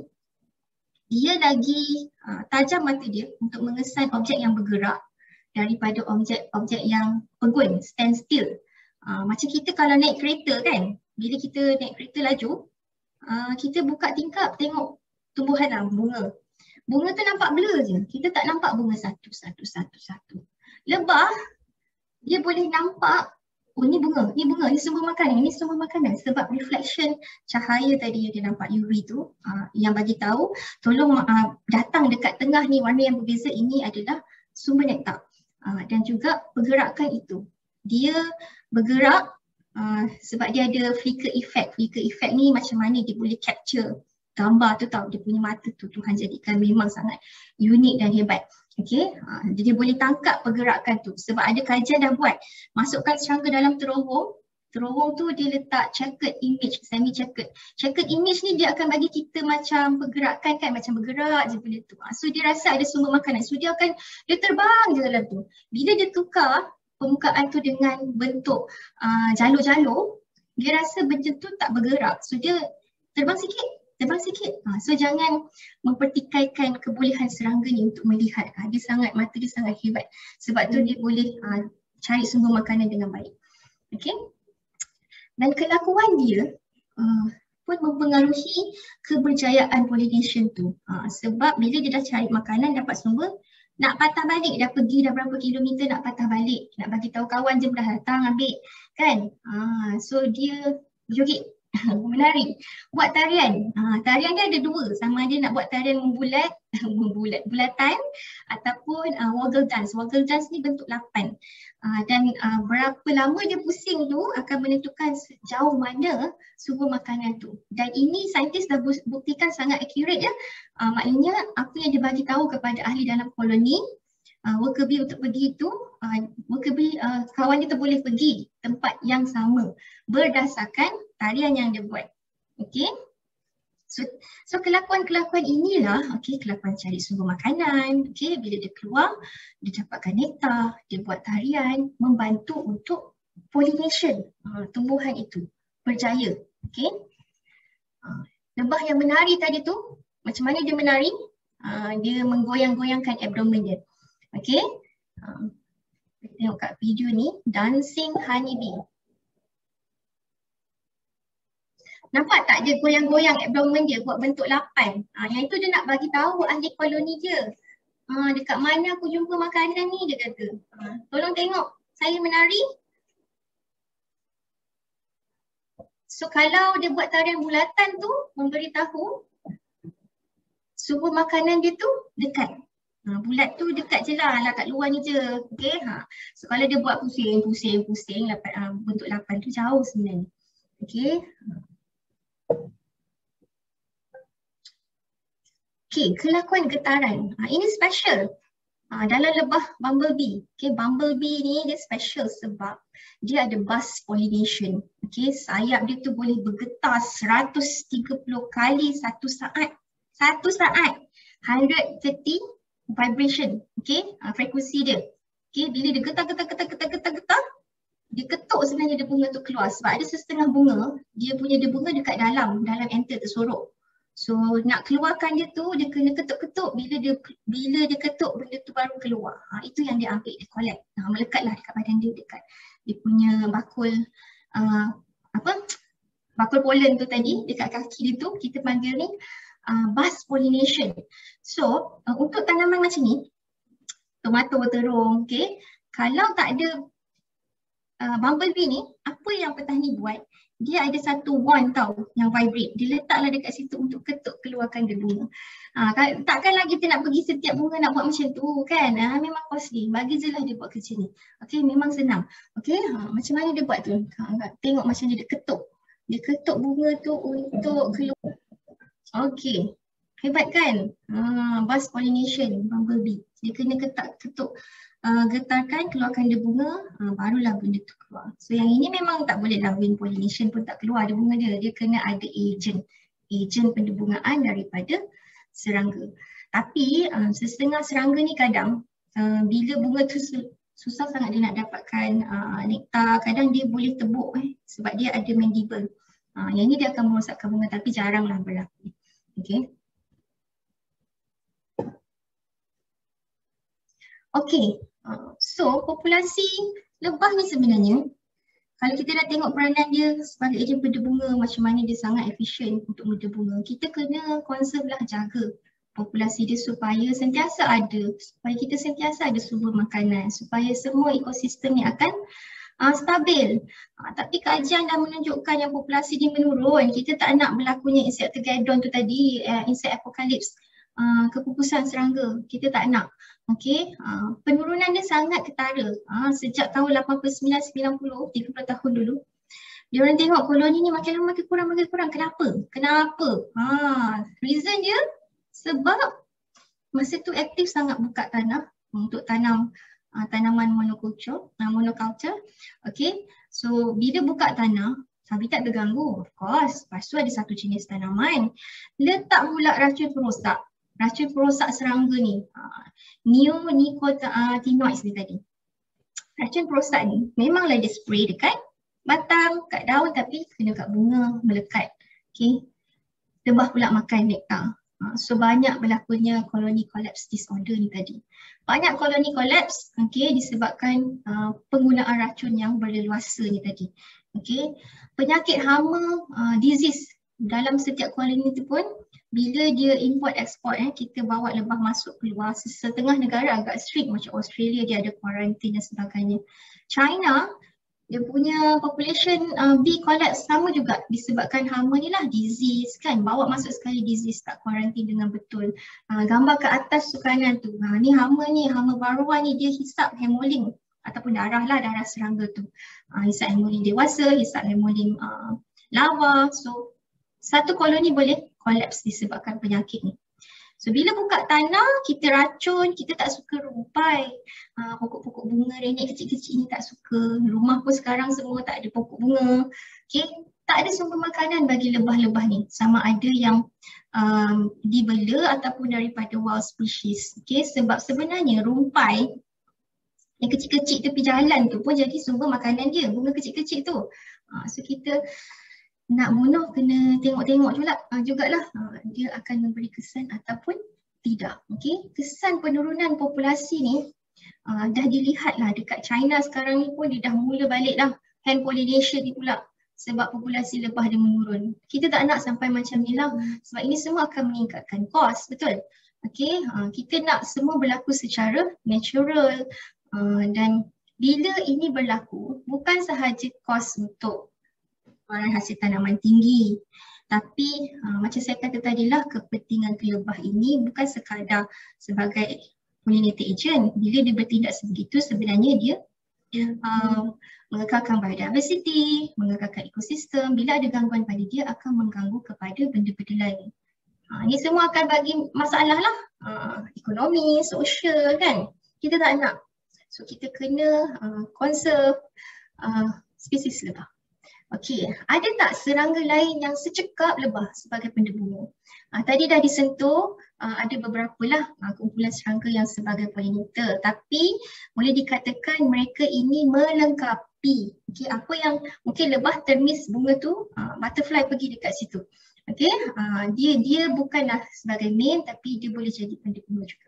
dia lagi uh, tajam mata dia untuk mengesan objek yang bergerak daripada objek-objek yang pegun, stand still. Uh, macam kita kalau naik kereta kan, bila kita naik kereta laju, uh, kita buka tingkap tengok tumbuhan lah, bunga. Bunga tu nampak blur je, kita tak nampak bunga satu, satu, satu, satu. Lebah, dia boleh nampak, oh ni bunga, ni bunga, ni sumber makanan, ni sumber makanan. Sebab reflection cahaya tadi yang dia nampak U V tu, uh, yang bagi tahu, tolong uh, datang dekat tengah ni warna yang berbeza, ini adalah sumber nektar. Uh, dan juga pergerakan itu. Dia bergerak uh, sebab dia ada flicker effect. Flicker effect ni macam mana dia boleh capture gambar tu tau. Dia punya mata tu Tuhan jadikan memang sangat unik dan hebat. Okay, uh, dia boleh tangkap pergerakan tu. Sebab ada kajian dah buat. Masukkan serangga dalam terowong. Terowong tu dia letak checkered image, semi checkered. Checkered image ni dia akan bagi kita macam pergerakan kan, macam bergerak je benda tu. So dia rasa ada sumber makanan. So dia akan, dia terbang je dalam tu. Bila dia tukar permukaan tu dengan bentuk uh, jalur-jalur, dia rasa benda tu tak bergerak. So dia terbang sikit, terbang sikit. Uh, so jangan mempertikaikan kebolehan serangga ni untuk melihat. Uh, dia sangat, mata dia sangat hebat. Sebab tu dia boleh uh, cari sumber makanan dengan baik. Okay. Dan kelakuan dia uh, pun mempengaruhi keberjayaan pollination tu. Uh, sebab bila dia dah cari makanan, dapat sumber, nak patah balik, dah pergi dah berapa kilometer nak patah balik. Nak bagi tahu kawan je dah datang ambil. Kan? Uh, so dia joget, menari, buat tarian. Uh, tarian dia ada dua, sama dia nak buat tarian membulat, membulat, bulatan ataupun uh, woggle dance. Woggle dance ni bentuk lapan. Uh, dan uh, berapa lama dia pusing tu akan menentukan sejauh mana sumber makanan tu. Dan ini saintis dah buktikan sangat accurate ya. Uh, maknanya apa yang dia bagi tahu kepada ahli dalam koloni, uh, worker bee untuk pergi tu, uh, worker bee, uh, kawan dia tu boleh pergi tempat yang sama berdasarkan tarian yang dia buat. Okey. So, so kelakuan-kelakuan inilah, okay, kelakuan cari sumber makanan, okay, bila dia keluar, dia dapatkan nektar, dia buat tarian, membantu untuk pollination uh, tumbuhan itu, berjaya, okay. Uh, lebah yang menari tadi tu, macam mana dia menari? Uh, dia menggoyang-goyangkan abdomen dia, okay. Uh, kita tengok kat video ni, dancing honeybee. Nampak tak dia goyang-goyang abdomen dia buat bentuk lapan. Ha, yang itu dia nak bagi tahu ahli koloni dia. Ha, dekat mana aku jumpa makanan ni dia kata. Ha, tolong tengok saya menari. So kalau dia buat tarian bulatan tu memberitahu sumber makanan dia tu dekat. Ha, bulat tu dekat je lah, lah kat luar ni je. Okay? Ha. So kalau dia buat pusing, pusing, pusing lapan, ha, bentuk lapan tu jauh sebenarnya. Okay. Okay, kelakuan getaran. Ha, ini special. Ha, dalam lebah bumblebee. Okay, bumblebee ni dia special sebab dia ada buzz pollination. Okay, sayap dia tu boleh bergetar seratus tiga puluh kali satu saat. Satu saat. one hundred thirty vibration. Okay, ha, frekuensi dia. Okay, bila dia getar, getar, getar, getar, getar, getar, dia ketuk sebenarnya dia bunga tu keluar. Sebab ada setengah bunga, dia punya dia bunga dekat dalam, dalam enter tersorok. So nak keluarkan dia tu, dia kena ketuk-ketuk. Bila dia bila dia ketuk, benda tu baru keluar. Ha, itu yang dia ambil, dia collect. Ha, melekatlah dekat badan dia, dekat dia punya bakul, uh, apa, bakul pollen tu tadi, dekat kaki dia tu, kita panggil ni uh, buzz pollination. So uh, untuk tanaman macam ni, tomato, terung, okay, kalau tak ada uh, bumblebee ni, apa yang petani buat? Dia ada satu wand tau yang vibrate. Dia letaklah dekat situ untuk ketuk keluarkan dia bunga. Ha, takkanlah kita nak pergi setiap bunga nak buat macam tu kan. Ha, memang costly. Bagi je lah dia buat kerja ni. Okay, memang senang. Okay, ha, macam mana dia buat tu? Ha, tengok macam dia, dia ketuk. Dia ketuk bunga tu untuk keluar. Okay. Hebat kan? Uh, buzz pollination, bumblebee. Dia kena ketak ketuk uh, getarkan, keluarkan dia bunga, uh, barulah benda tu keluar. So yang ini memang tak boleh lah, wind pollination pun tak keluar ada bunga dia. Dia kena ada agent, agent pendebungaan daripada serangga. Tapi uh, setengah serangga ni kadang uh, bila bunga tu su susah sangat dia nak dapatkan uh, nektar, kadang dia boleh tebuk eh, sebab dia ada mandible. Uh, yang ni dia akan merosakkan bunga tapi jaranglah berlaku. Okay. Okay, uh, so populasi lebah ni sebenarnya kalau kita dah tengok peranan dia sebagai ejen pendebunga, macam mana dia sangat efisien untuk mendebunga, kita kena conserve lah, jaga populasi dia supaya sentiasa ada, supaya kita sentiasa ada sumber makanan, supaya semua ekosistem ni akan uh, stabil. Uh, tapi kajian dah menunjukkan yang populasi dia menurun. Kita tak nak berlakunya insektogeddon tu tadi, uh, insect apocalypse, uh, kepupusan serangga. Kita tak nak. Okey, uh, penurunan dia sangat ketara. Uh, sejak tahun lapan puluh sembilan, sembilan puluh, tiga puluh tahun dulu. Dia orang tengok koloni ni makin lama makin kurang, makin kurang. Kenapa? Kenapa? Ha, reason dia sebab masa tu aktif sangat buka tanah untuk tanam uh, tanaman monoculture, uh, monoculture. Okey, so bila buka tanah, habitat terganggu, of course. Lepas tu ada satu jenis tanaman, letak pula racun perosak. Racun perosak serangga ni, uh, neonicotinoids ni tadi. Racun perosak ni memanglah dia spray dekat batang, kat daun, tapi kena kat bunga, melekat. Okay. Lebah pula makan nektar. Uh, so banyak berlakunya colony collapse disorder ni tadi. Banyak colony collapse okay, disebabkan uh, penggunaan racun yang berleluasa ni tadi. Okay. Penyakit hama, uh, disease dalam setiap koloni tu pun bila dia import export eh, kita bawa lebah masuk keluar, setengah negara agak strict macam Australia dia ada quarantine dan sebagainya. China dia punya population uh, bee collapse sama juga disebabkan hama ni lah, disease kan, bawa masuk sekali disease, tak quarantine dengan betul. Uh, gambar ke atas tu kanan tu, ha, ni hama ni, hama baruan ni dia hisap hemolim ataupun darah lah, darah serangga tu. Uh, hisap hemolim dewasa, hisap hemolim uh, larva. So satu koloni boleh collapse disebabkan penyakit ni. So bila buka tanah, kita racun, kita tak suka rumpai. Uh, pokok-pokok bunga renek kecil-kecil ni tak suka. Rumah pun sekarang semua tak ada pokok bunga. Okay, tak ada sumber makanan bagi lebah-lebah ni. Sama ada yang um, dibela ataupun daripada wild species. Okay, sebab sebenarnya rumpai yang kecil-kecil tepi jalan tu pun jadi sumber makanan dia, bunga kecil-kecil tu. Uh, so kita nak bunuh kena tengok-tengok juga, uh, jugalah uh, dia akan memberi kesan ataupun tidak. Okay, kesan penurunan populasi ni uh, dah dilihat lah dekat China sekarang ni pun dia dah mula balik lah hand pollination ni pula sebab populasi lebah dia menurun. Kita tak nak sampai macam ni lah sebab ini semua akan meningkatkan kos, betul? Okay, uh, kita nak semua berlaku secara natural uh, dan bila ini berlaku bukan sahaja kos untuk keluaran hasil tanaman tinggi, tapi uh, macam saya kata tadi lah, kepentingan kelebah ini bukan sekadar sebagai pollinator agent. Bila dia bertindak sebegitu sebenarnya dia uh, mengekalkan biodiversity, mengekalkan ekosistem. Bila ada gangguan pada dia akan mengganggu kepada benda-benda lain. Uh, ini semua akan bagi masalah lah, uh, ekonomi, sosial kan. Kita tak nak. So kita kena uh, conserve uh, spesies lebah. Okey, ada tak serangga lain yang secekap lebah sebagai pendebunga? Uh, tadi dah disentuh, uh, ada beberapa lah uh, kumpulan serangga yang sebagai pollinator, tapi boleh dikatakan mereka ini melengkapi. Okey, apa yang mungkin lebah termis bunga tu, uh, butterfly pergi dekat situ. Okey, uh, dia dia bukanlah sebagai main tapi dia boleh jadi pendebunga juga.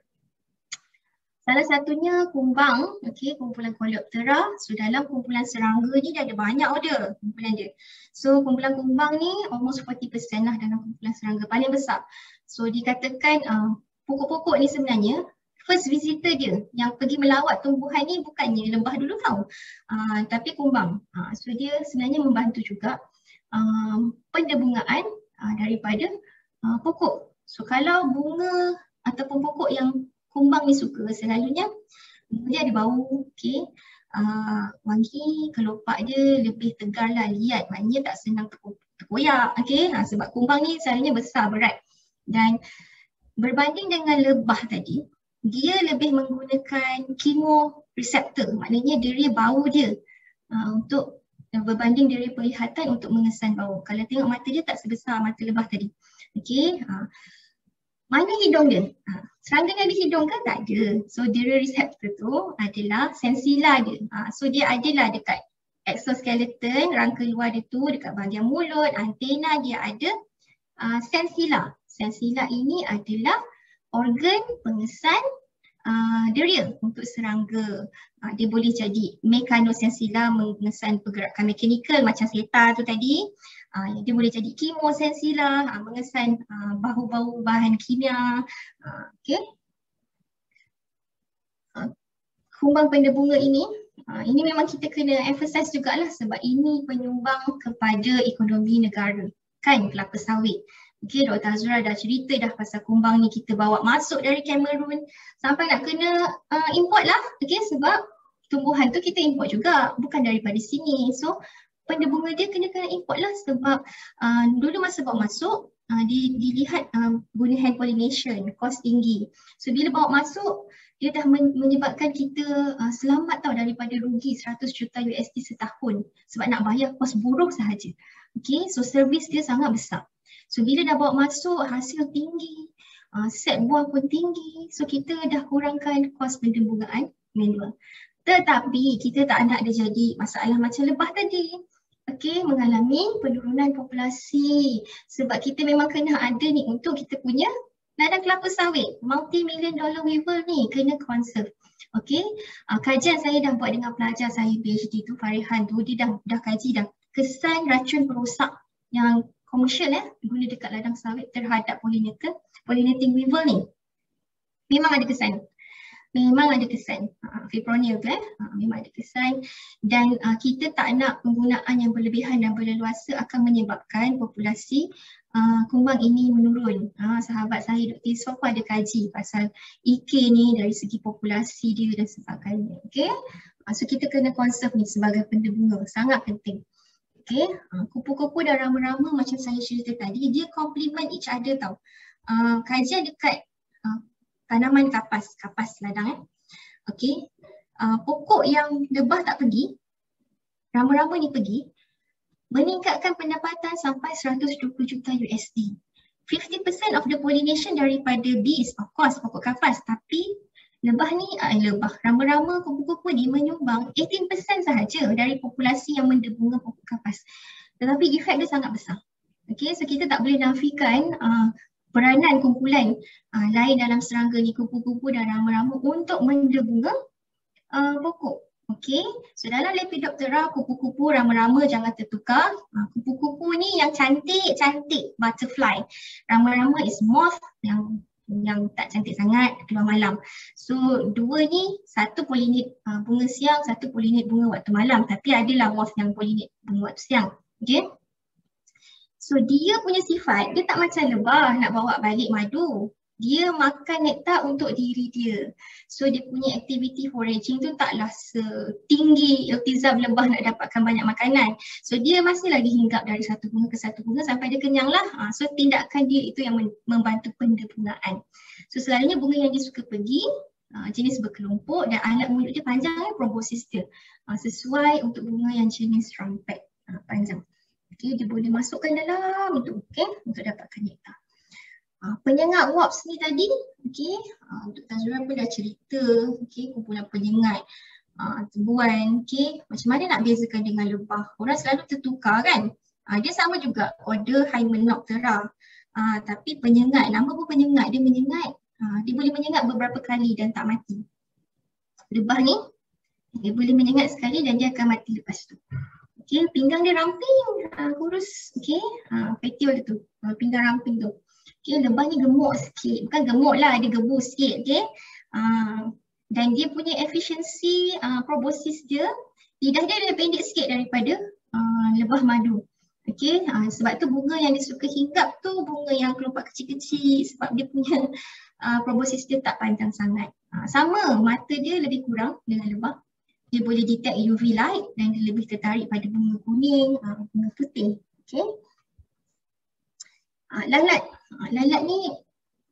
Salah satunya kumbang, okay, kumpulan Coleoptera. So dalam kumpulan serangga ni dia ada banyak order kumpulan dia. So kumpulan kumbang ni almost forty percent lah dalam kumpulan serangga, paling besar. So dikatakan uh, pokok-pokok ni sebenarnya first visitor dia yang pergi melawat tumbuhan ni bukannya lebah dulu tau, uh, tapi kumbang. Uh, so dia sebenarnya membantu juga um, pendebungaan uh, daripada uh, pokok. So kalau bunga ataupun pokok yang kumbang ni suka, selalunya dia ada bau, okay, uh, wangi, kelopak dia lebih tegar lah, liat, maknanya tak senang terkoyak, okay, ha, sebab kumbang ni selalunya besar, berat dan berbanding dengan lebah tadi, dia lebih menggunakan chemoreceptor, maknanya diri bau dia uh, untuk uh, berbanding diri penglihatan untuk mengesan bau. Kalau tengok mata dia tak sebesar mata lebah tadi. Okey, uh, mana hidung dia? Uh, serangga ni ada hidung kan? Tak ada. So diri receptor tu adalah sensilla dia. Uh, so dia adalah dekat exoskeleton, rangka luar dia tu, dekat bahagian mulut, antena dia ada uh, sensilla. Sensilla ini adalah organ pengesan uh, deria untuk serangga. Uh, dia boleh jadi mekanosensilla, mengesan pergerakan mekanikal macam seta tu tadi. Uh, dia boleh jadi kimosensilla, uh, mengesan uh, bau-bau bahan kimia. Uh, okay. Uh, kumbang penda bunga ini, uh, ini memang kita kena emphasize jugalah sebab ini penyumbang kepada ekonomi negara. Kan kelapa sawit. Okay, Doktor Azura dah cerita dah pasal kumbang ni kita bawa masuk dari Cameroon sampai nak kena uh, import lah. Okay, sebab tumbuhan tu kita import juga, bukan daripada sini. So, penda bunga dia kena kena import lah sebab uh, dulu masa bawa masuk, uh, di, dilihat uh, guna hand pollination, kos tinggi. So, bila bawa masuk, dia dah men menyebabkan kita uh, selamat tau daripada rugi seratus juta U S D setahun sebab nak bayar kos buruh sahaja. Okay, so servis dia sangat besar. So bila dah bawa masuk, hasil tinggi, uh, set buah pun tinggi. So kita dah kurangkan kos penderbungaan manual. Tetapi kita tak nak dia jadi masalah macam lebah tadi. Okay, mengalami penurunan populasi. Sebab kita memang kena ada ni untuk kita punya ladang kelapa sawit. Multi-million dollar weevil ni kena conserve. Okay, uh, kajian saya dah buat dengan pelajar saya PhD tu, Farihan tu, dia dah, dah kaji dah kesan racun perosak yang komersial eh, guna dekat ladang sawit terhadap pollinator, pollinating weevil ni. Memang ada kesan. Memang ada kesan. Uh, fipronil tu eh, uh, memang ada kesan. Dan uh, kita tak nak penggunaan yang berlebihan dan berleluasa akan menyebabkan populasi uh, kumbang ini menurun. Uh, sahabat saya Doktor Iswa pun ada kaji pasal E K ni dari segi populasi dia dan sebagainya. Okay? Uh, so kita kena conserve ni sebagai penda bunga. Sangat penting. Okay, uh, kupu-kupu dan rama-rama macam saya cerita tadi, dia complement each other tau. Uh, kajian dekat uh, tanaman kapas, kapas ladang eh. Okay, uh, pokok yang lebah tak pergi, rama-rama ni pergi, meningkatkan pendapatan sampai seratus dua puluh juta U S D. fifty percent of the pollination daripada bees, of course pokok kapas, tapi lebah ni, uh, lebah, rama-rama kupu-kupu ni menyumbang eighteen percent sahaja dari populasi yang menderbunga pokok kapas. Tetapi efek dia sangat besar. Okay, so kita tak boleh nafikan uh, peranan kumpulan uh, lain dalam serangga ni, kupu-kupu dan rama-rama untuk menderbunga uh, pokok. Okay, so dalam Lepidoptera, kupu-kupu, rama-rama jangan tertukar. Uh, kupu-kupu ni yang cantik-cantik, butterfly. Rama-rama is moth yang yang tak cantik sangat, keluar malam. So dua ni, satu pollinate uh, bunga siang, satu pollinate bunga waktu malam. Tapi adalah moth yang pollinate bunga waktu siang. Okay. So dia punya sifat, dia tak macam lebah nak bawa balik madu. Dia makan nektar untuk diri dia. So dia punya aktiviti foraging tu taklah setinggi iltizam lebah nak dapatkan banyak makanan. So dia masih lagi hinggap dari satu bunga ke satu bunga sampai dia kenyang lah. Ha, so tindakan dia itu yang membantu penderbungaan. So selalunya bunga yang dia suka pergi, uh, jenis berkelompok dan alat mulut dia panjang ya, proboscis dia. Uh, sesuai untuk bunga yang jenis trumpet, uh, panjang. Okay, dia boleh masukkan dalam tu, okay, untuk dapatkan nektar. Uh, penyengat wasp ni tadi, okay, uh, Doktor Azura pun dah cerita, okay, kumpulan penyengat uh, tebuan, okay, macam mana nak bezakan dengan lebah. Orang selalu tertukar kan, uh, dia sama juga order Hymenoptera, uh, tapi penyengat, nama pun penyengat, dia menyengat, uh, dia boleh menyengat beberapa kali dan tak mati. Lebah ni, dia boleh menyengat sekali dan dia akan mati lepas tu. Okay, pinggang dia ramping, uh, kurus, okay, uh, petiole tu, uh, pinggang ramping tu. Okay, lebah ni gemuk sikit, bukan gemuk lah, dia gebu sikit, okay. Uh, dan dia punya efisiensi uh, proboscis dia, lidah dia lebih pendek sikit daripada uh, lebah madu. Okay, uh, sebab tu bunga yang dia suka hinggap tu bunga yang kelopak kecil-kecil sebab dia punya uh, proboscis dia tak panjang sangat. Uh, sama, mata dia lebih kurang dengan lebah. Dia boleh detect U V light dan dia lebih tertarik pada bunga kuning, uh, bunga putih. Okay. Uh, lalat, uh, lalat ni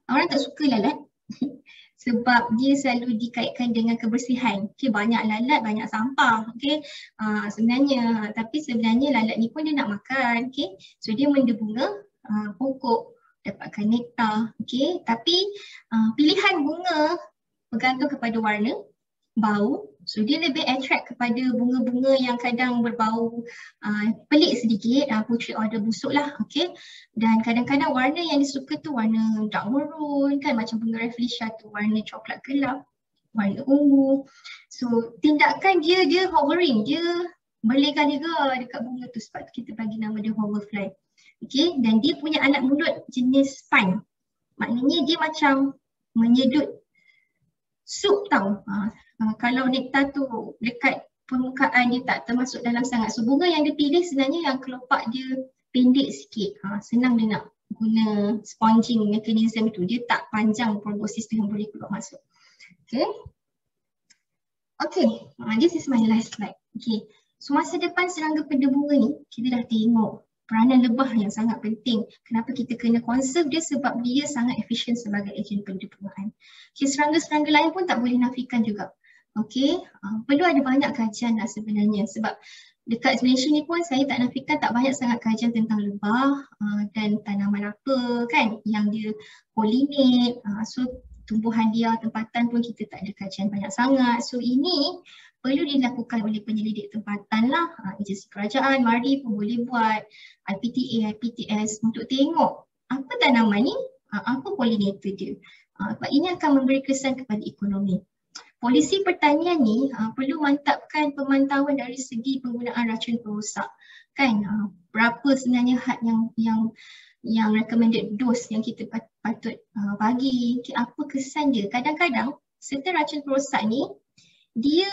Orang tak suka lalat sebab dia selalu dikaitkan dengan kebersihan. Okay, banyak lalat, banyak sampah. Okay, uh, sebenarnya, tapi sebenarnya lalat ni pun dia nak makan. Okay, so dia mendebunga uh, pokok, dapatkan nektar. Okay, tapi uh, pilihan bunga bergantung kepada warna, bau. So dia lebih attract kepada bunga-bunga yang kadang berbau uh, pelik sedikit, uh, putri order busuk lah, okay. Dan kadang-kadang warna yang disuka tu warna dark maroon kan, macam bunga rafflesia tu warna coklat gelap, warna ungu. So tindakan dia, dia hovering, dia berlega-lega dekat bunga tu, sebab tu kita bagi nama dia hoverfly. Okay, dan dia punya alat mulut jenis spine. Maknanya dia macam menyedut sup tau. Ha, ha, kalau nektar tu dekat permukaan dia tak termasuk dalam sangat. So bunga yang dia pilih sebenarnya yang kelopak dia pendek sikit. Ha, senang dia nak guna sponging mechanism tu. Dia tak panjang proboscis tu yang boleh keluar masuk. Okay. Okay, ha, this is my last slide. Okay, so masa depan serangga pada bunga ni kita dah tengok peranan lebah yang sangat penting. Kenapa kita kena conserve dia? Sebab dia sangat efisien sebagai ejen pendebungaan. Okay, serangga-serangga lain pun tak boleh nafikan juga. Okay, uh, perlu ada banyak kajian lah sebenarnya. Sebab dekat Malaysia ni pun saya tak nafikan tak banyak sangat kajian tentang lebah uh, dan tanaman apa kan yang dia pollinate. Uh, so tumbuhan dia, tempatan pun kita tak ada kajian banyak sangat. So ini perlu dilakukan oleh penyelidik tempatan lah. Ha, agensi kerajaan, MARI pun boleh buat, I P T A, I P T S untuk tengok apa tanaman ni, ha, apa pollinator dia. Ha, sebab ini akan memberi kesan kepada ekonomi. Polisi pertanian ni ha, perlu mantapkan pemantauan dari segi penggunaan racun perosak. Kan, ha, berapa sebenarnya had yang yang yang recommended dose yang kita pat, patut uh, bagi, okay, apa kesan dia. Kadang-kadang serta racun perosak ni dia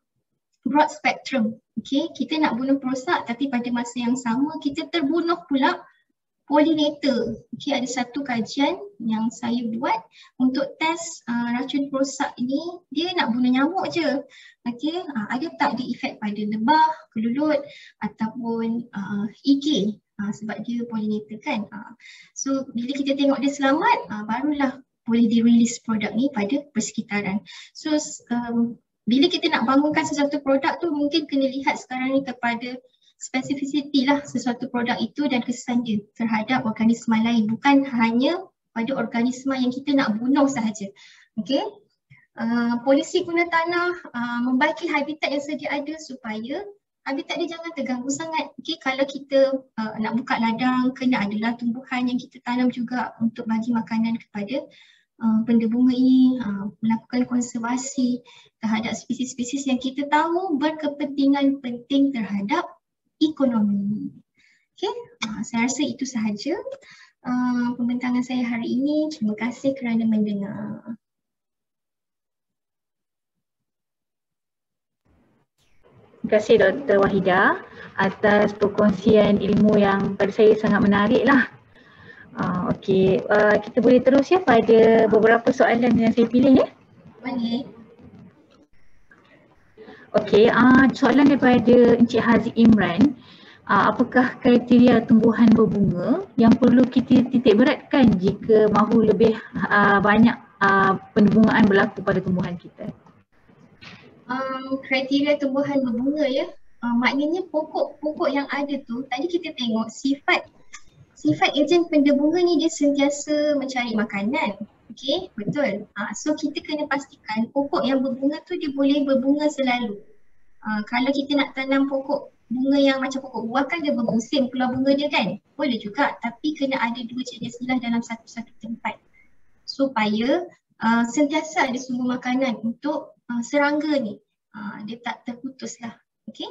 broad spectrum. Okay, kita nak bunuh perosak tapi pada masa yang sama kita terbunuh pula pollinator. Okay, ada satu kajian yang saya buat untuk test uh, racun perosak ini, dia nak bunuh nyamuk je. Okay, uh, ada tak dia efek pada lebah, kelulut ataupun uh, igel, uh, sebab dia pollinator kan. Uh, so bila kita tengok dia selamat, uh, barulah boleh di-release produk ni pada persekitaran. So um, bila kita nak bangunkan sesuatu produk tu mungkin kena lihat sekarang ni kepada spesifisiti lah sesuatu produk itu dan kesan dia terhadap organisma lain, bukan hanya pada organisma yang kita nak bunuh sahaja. Okay. Uh, polisi guna tanah, uh, membaiki habitat yang sedia ada supaya habitat dia jangan terganggu sangat. Okay. Kalau kita uh, nak buka ladang, kena adalah tumbuhan yang kita tanam juga untuk bagi makanan kepada Uh, pendebunga ini, uh, melakukan konservasi terhadap spesies-spesies yang kita tahu berkepentingan penting terhadap ekonomi. Okay, uh, saya rasa itu sahaja uh, pembentangan saya hari ini. Terima kasih kerana mendengar. Terima kasih Doktor Wahidah atas perkongsian ilmu yang pada saya sangat menarik lah. Uh, Okey, uh, kita boleh terus ya pada beberapa soalan yang saya pilih ya? Boleh. Okey, uh, soalan daripada Encik Haziq Imran. Uh, apakah kriteria tumbuhan berbunga yang perlu kita titik beratkan jika mahu lebih uh, banyak uh, pendebungaan berlaku pada tumbuhan kita? Um, kriteria tumbuhan berbunga ya, uh, maknanya pokok-pokok yang ada tu, tadi kita tengok sifat Sifat ejen pendebunga ni dia sentiasa mencari makanan. Okey, betul. Ha, so kita kena pastikan pokok yang berbunga tu dia boleh berbunga selalu. Ha, kalau kita nak tanam pokok bunga yang macam pokok buah kan dia bermusim keluar bunga dia kan? Boleh juga, tapi kena ada dua jenis lah dalam satu-satu tempat. Supaya uh, sentiasa ada sumber makanan untuk uh, serangga ni. Uh, dia tak terputus lah. Okey?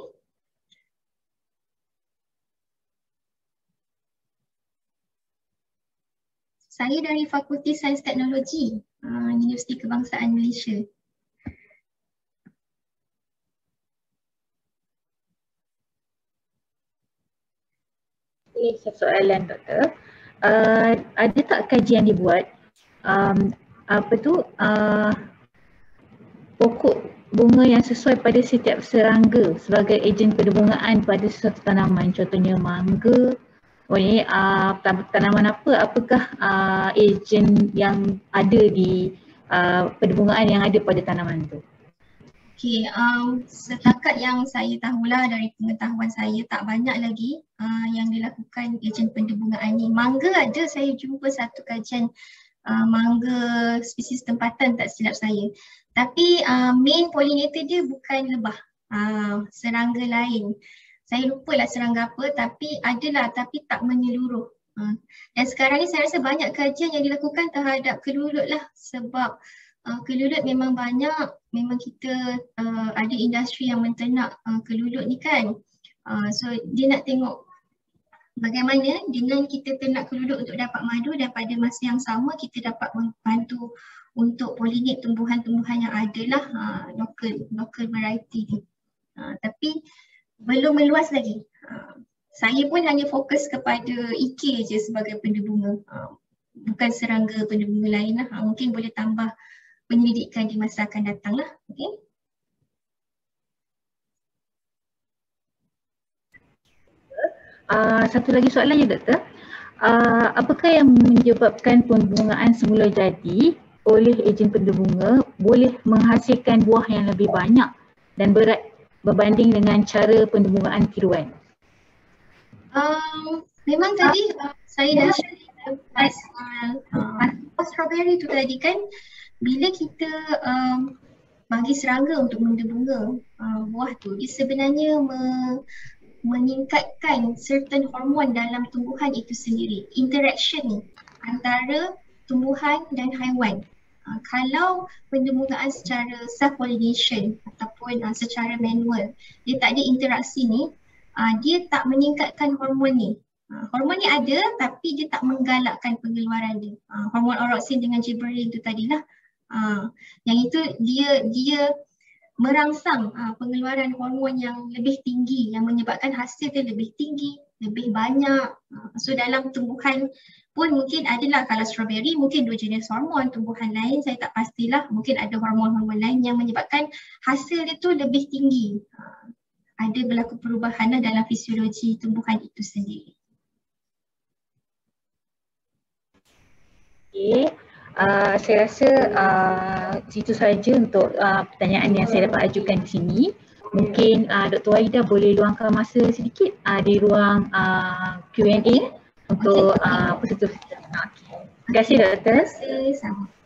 Saya dari Fakulti Sains Teknologi, uh, Universiti Kebangsaan Malaysia. Ini soalan doktor. Uh, ada tak kajian dibuat um, apa tu uh, pokok bunga yang sesuai pada setiap serangga sebagai ejen pendebungaan pada sesuatu tanaman, contohnya mangga, Oh ini uh, tanaman apa? Apakah uh, ejen yang ada di uh, pendebungaan yang ada pada tanaman tu? Okay, um, setakat yang saya tahulah dari pengetahuan saya tak banyak lagi uh, yang dilakukan ejen pendebungaan ni. Mangga ada, saya jumpa satu kajian uh, mangga spesies tempatan tak silap saya. Tapi uh, main pollinator dia bukan lebah, uh, serangga lain. Saya lupalah serangga apa tapi adalah tapi tak menyeluruh. Uh, dan sekarang ni saya rasa banyak kajian yang dilakukan terhadap kelulut lah sebab Uh, kelulut memang banyak, memang kita uh, ada industri yang menternak uh, kelulut ni kan. Uh, so dia nak tengok bagaimana dengan kita ternak kelulut untuk dapat madu dan pada masa yang sama kita dapat membantu untuk pollinate tumbuhan-tumbuhan yang ada lah uh, local, local variety ni. Uh, tapi belum meluas lagi. Uh, saya pun hanya fokus kepada ikir je sebagai pendebunga. Uh, bukan serangga pendebunga lain lah. Uh, mungkin boleh tambah penyelidikan di masa akan datang lah. Okay. Uh, satu lagi soalannya doktor, uh, apakah yang menyebabkan pembungaan semula jadi oleh ejen pendebunga boleh menghasilkan buah yang lebih banyak dan berat berbanding dengan cara pendebungaan tiruan? Um, memang tadi uh, saya dah share pasal uh, strawberry tu tadi kan, bila kita um, bagi serangga untuk mendebunga uh, buah tu, dia sebenarnya me, meningkatkan certain hormon dalam tumbuhan itu sendiri. Interaction ni antara tumbuhan dan haiwan. Uh, kalau pendebungaan secara self-pollination ataupun uh, secara manual, dia tak ada interaksi ni, uh, dia tak meningkatkan hormon ni. Uh, hormon ni ada tapi dia tak menggalakkan pengeluaran dia. Uh, hormon oroxin dengan gibberellin tu tadilah. Uh, yang itu dia dia merangsang uh, pengeluaran hormon yang lebih tinggi yang menyebabkan hasil dia lebih tinggi, lebih banyak. Uh, so dalam tumbuhan pun mungkin adalah, kalau strawberry mungkin dua jenis hormon, tumbuhan lain saya tak pastilah, mungkin ada hormon-hormon lain yang menyebabkan hasil dia tu lebih tinggi. Uh, ada berlaku perubahan dalam fisiologi tumbuhan itu sendiri. Okay. Uh, saya rasa uh, itu sahaja untuk uh, pertanyaan yang saya dapat ajukan di sini. Mungkin uh, Doktor Wahida boleh luangkan masa sedikit uh, di ruang uh, Q and A untuk uh, peserta. Okay. Terima kasih Doktor. Terima kasih. Sama.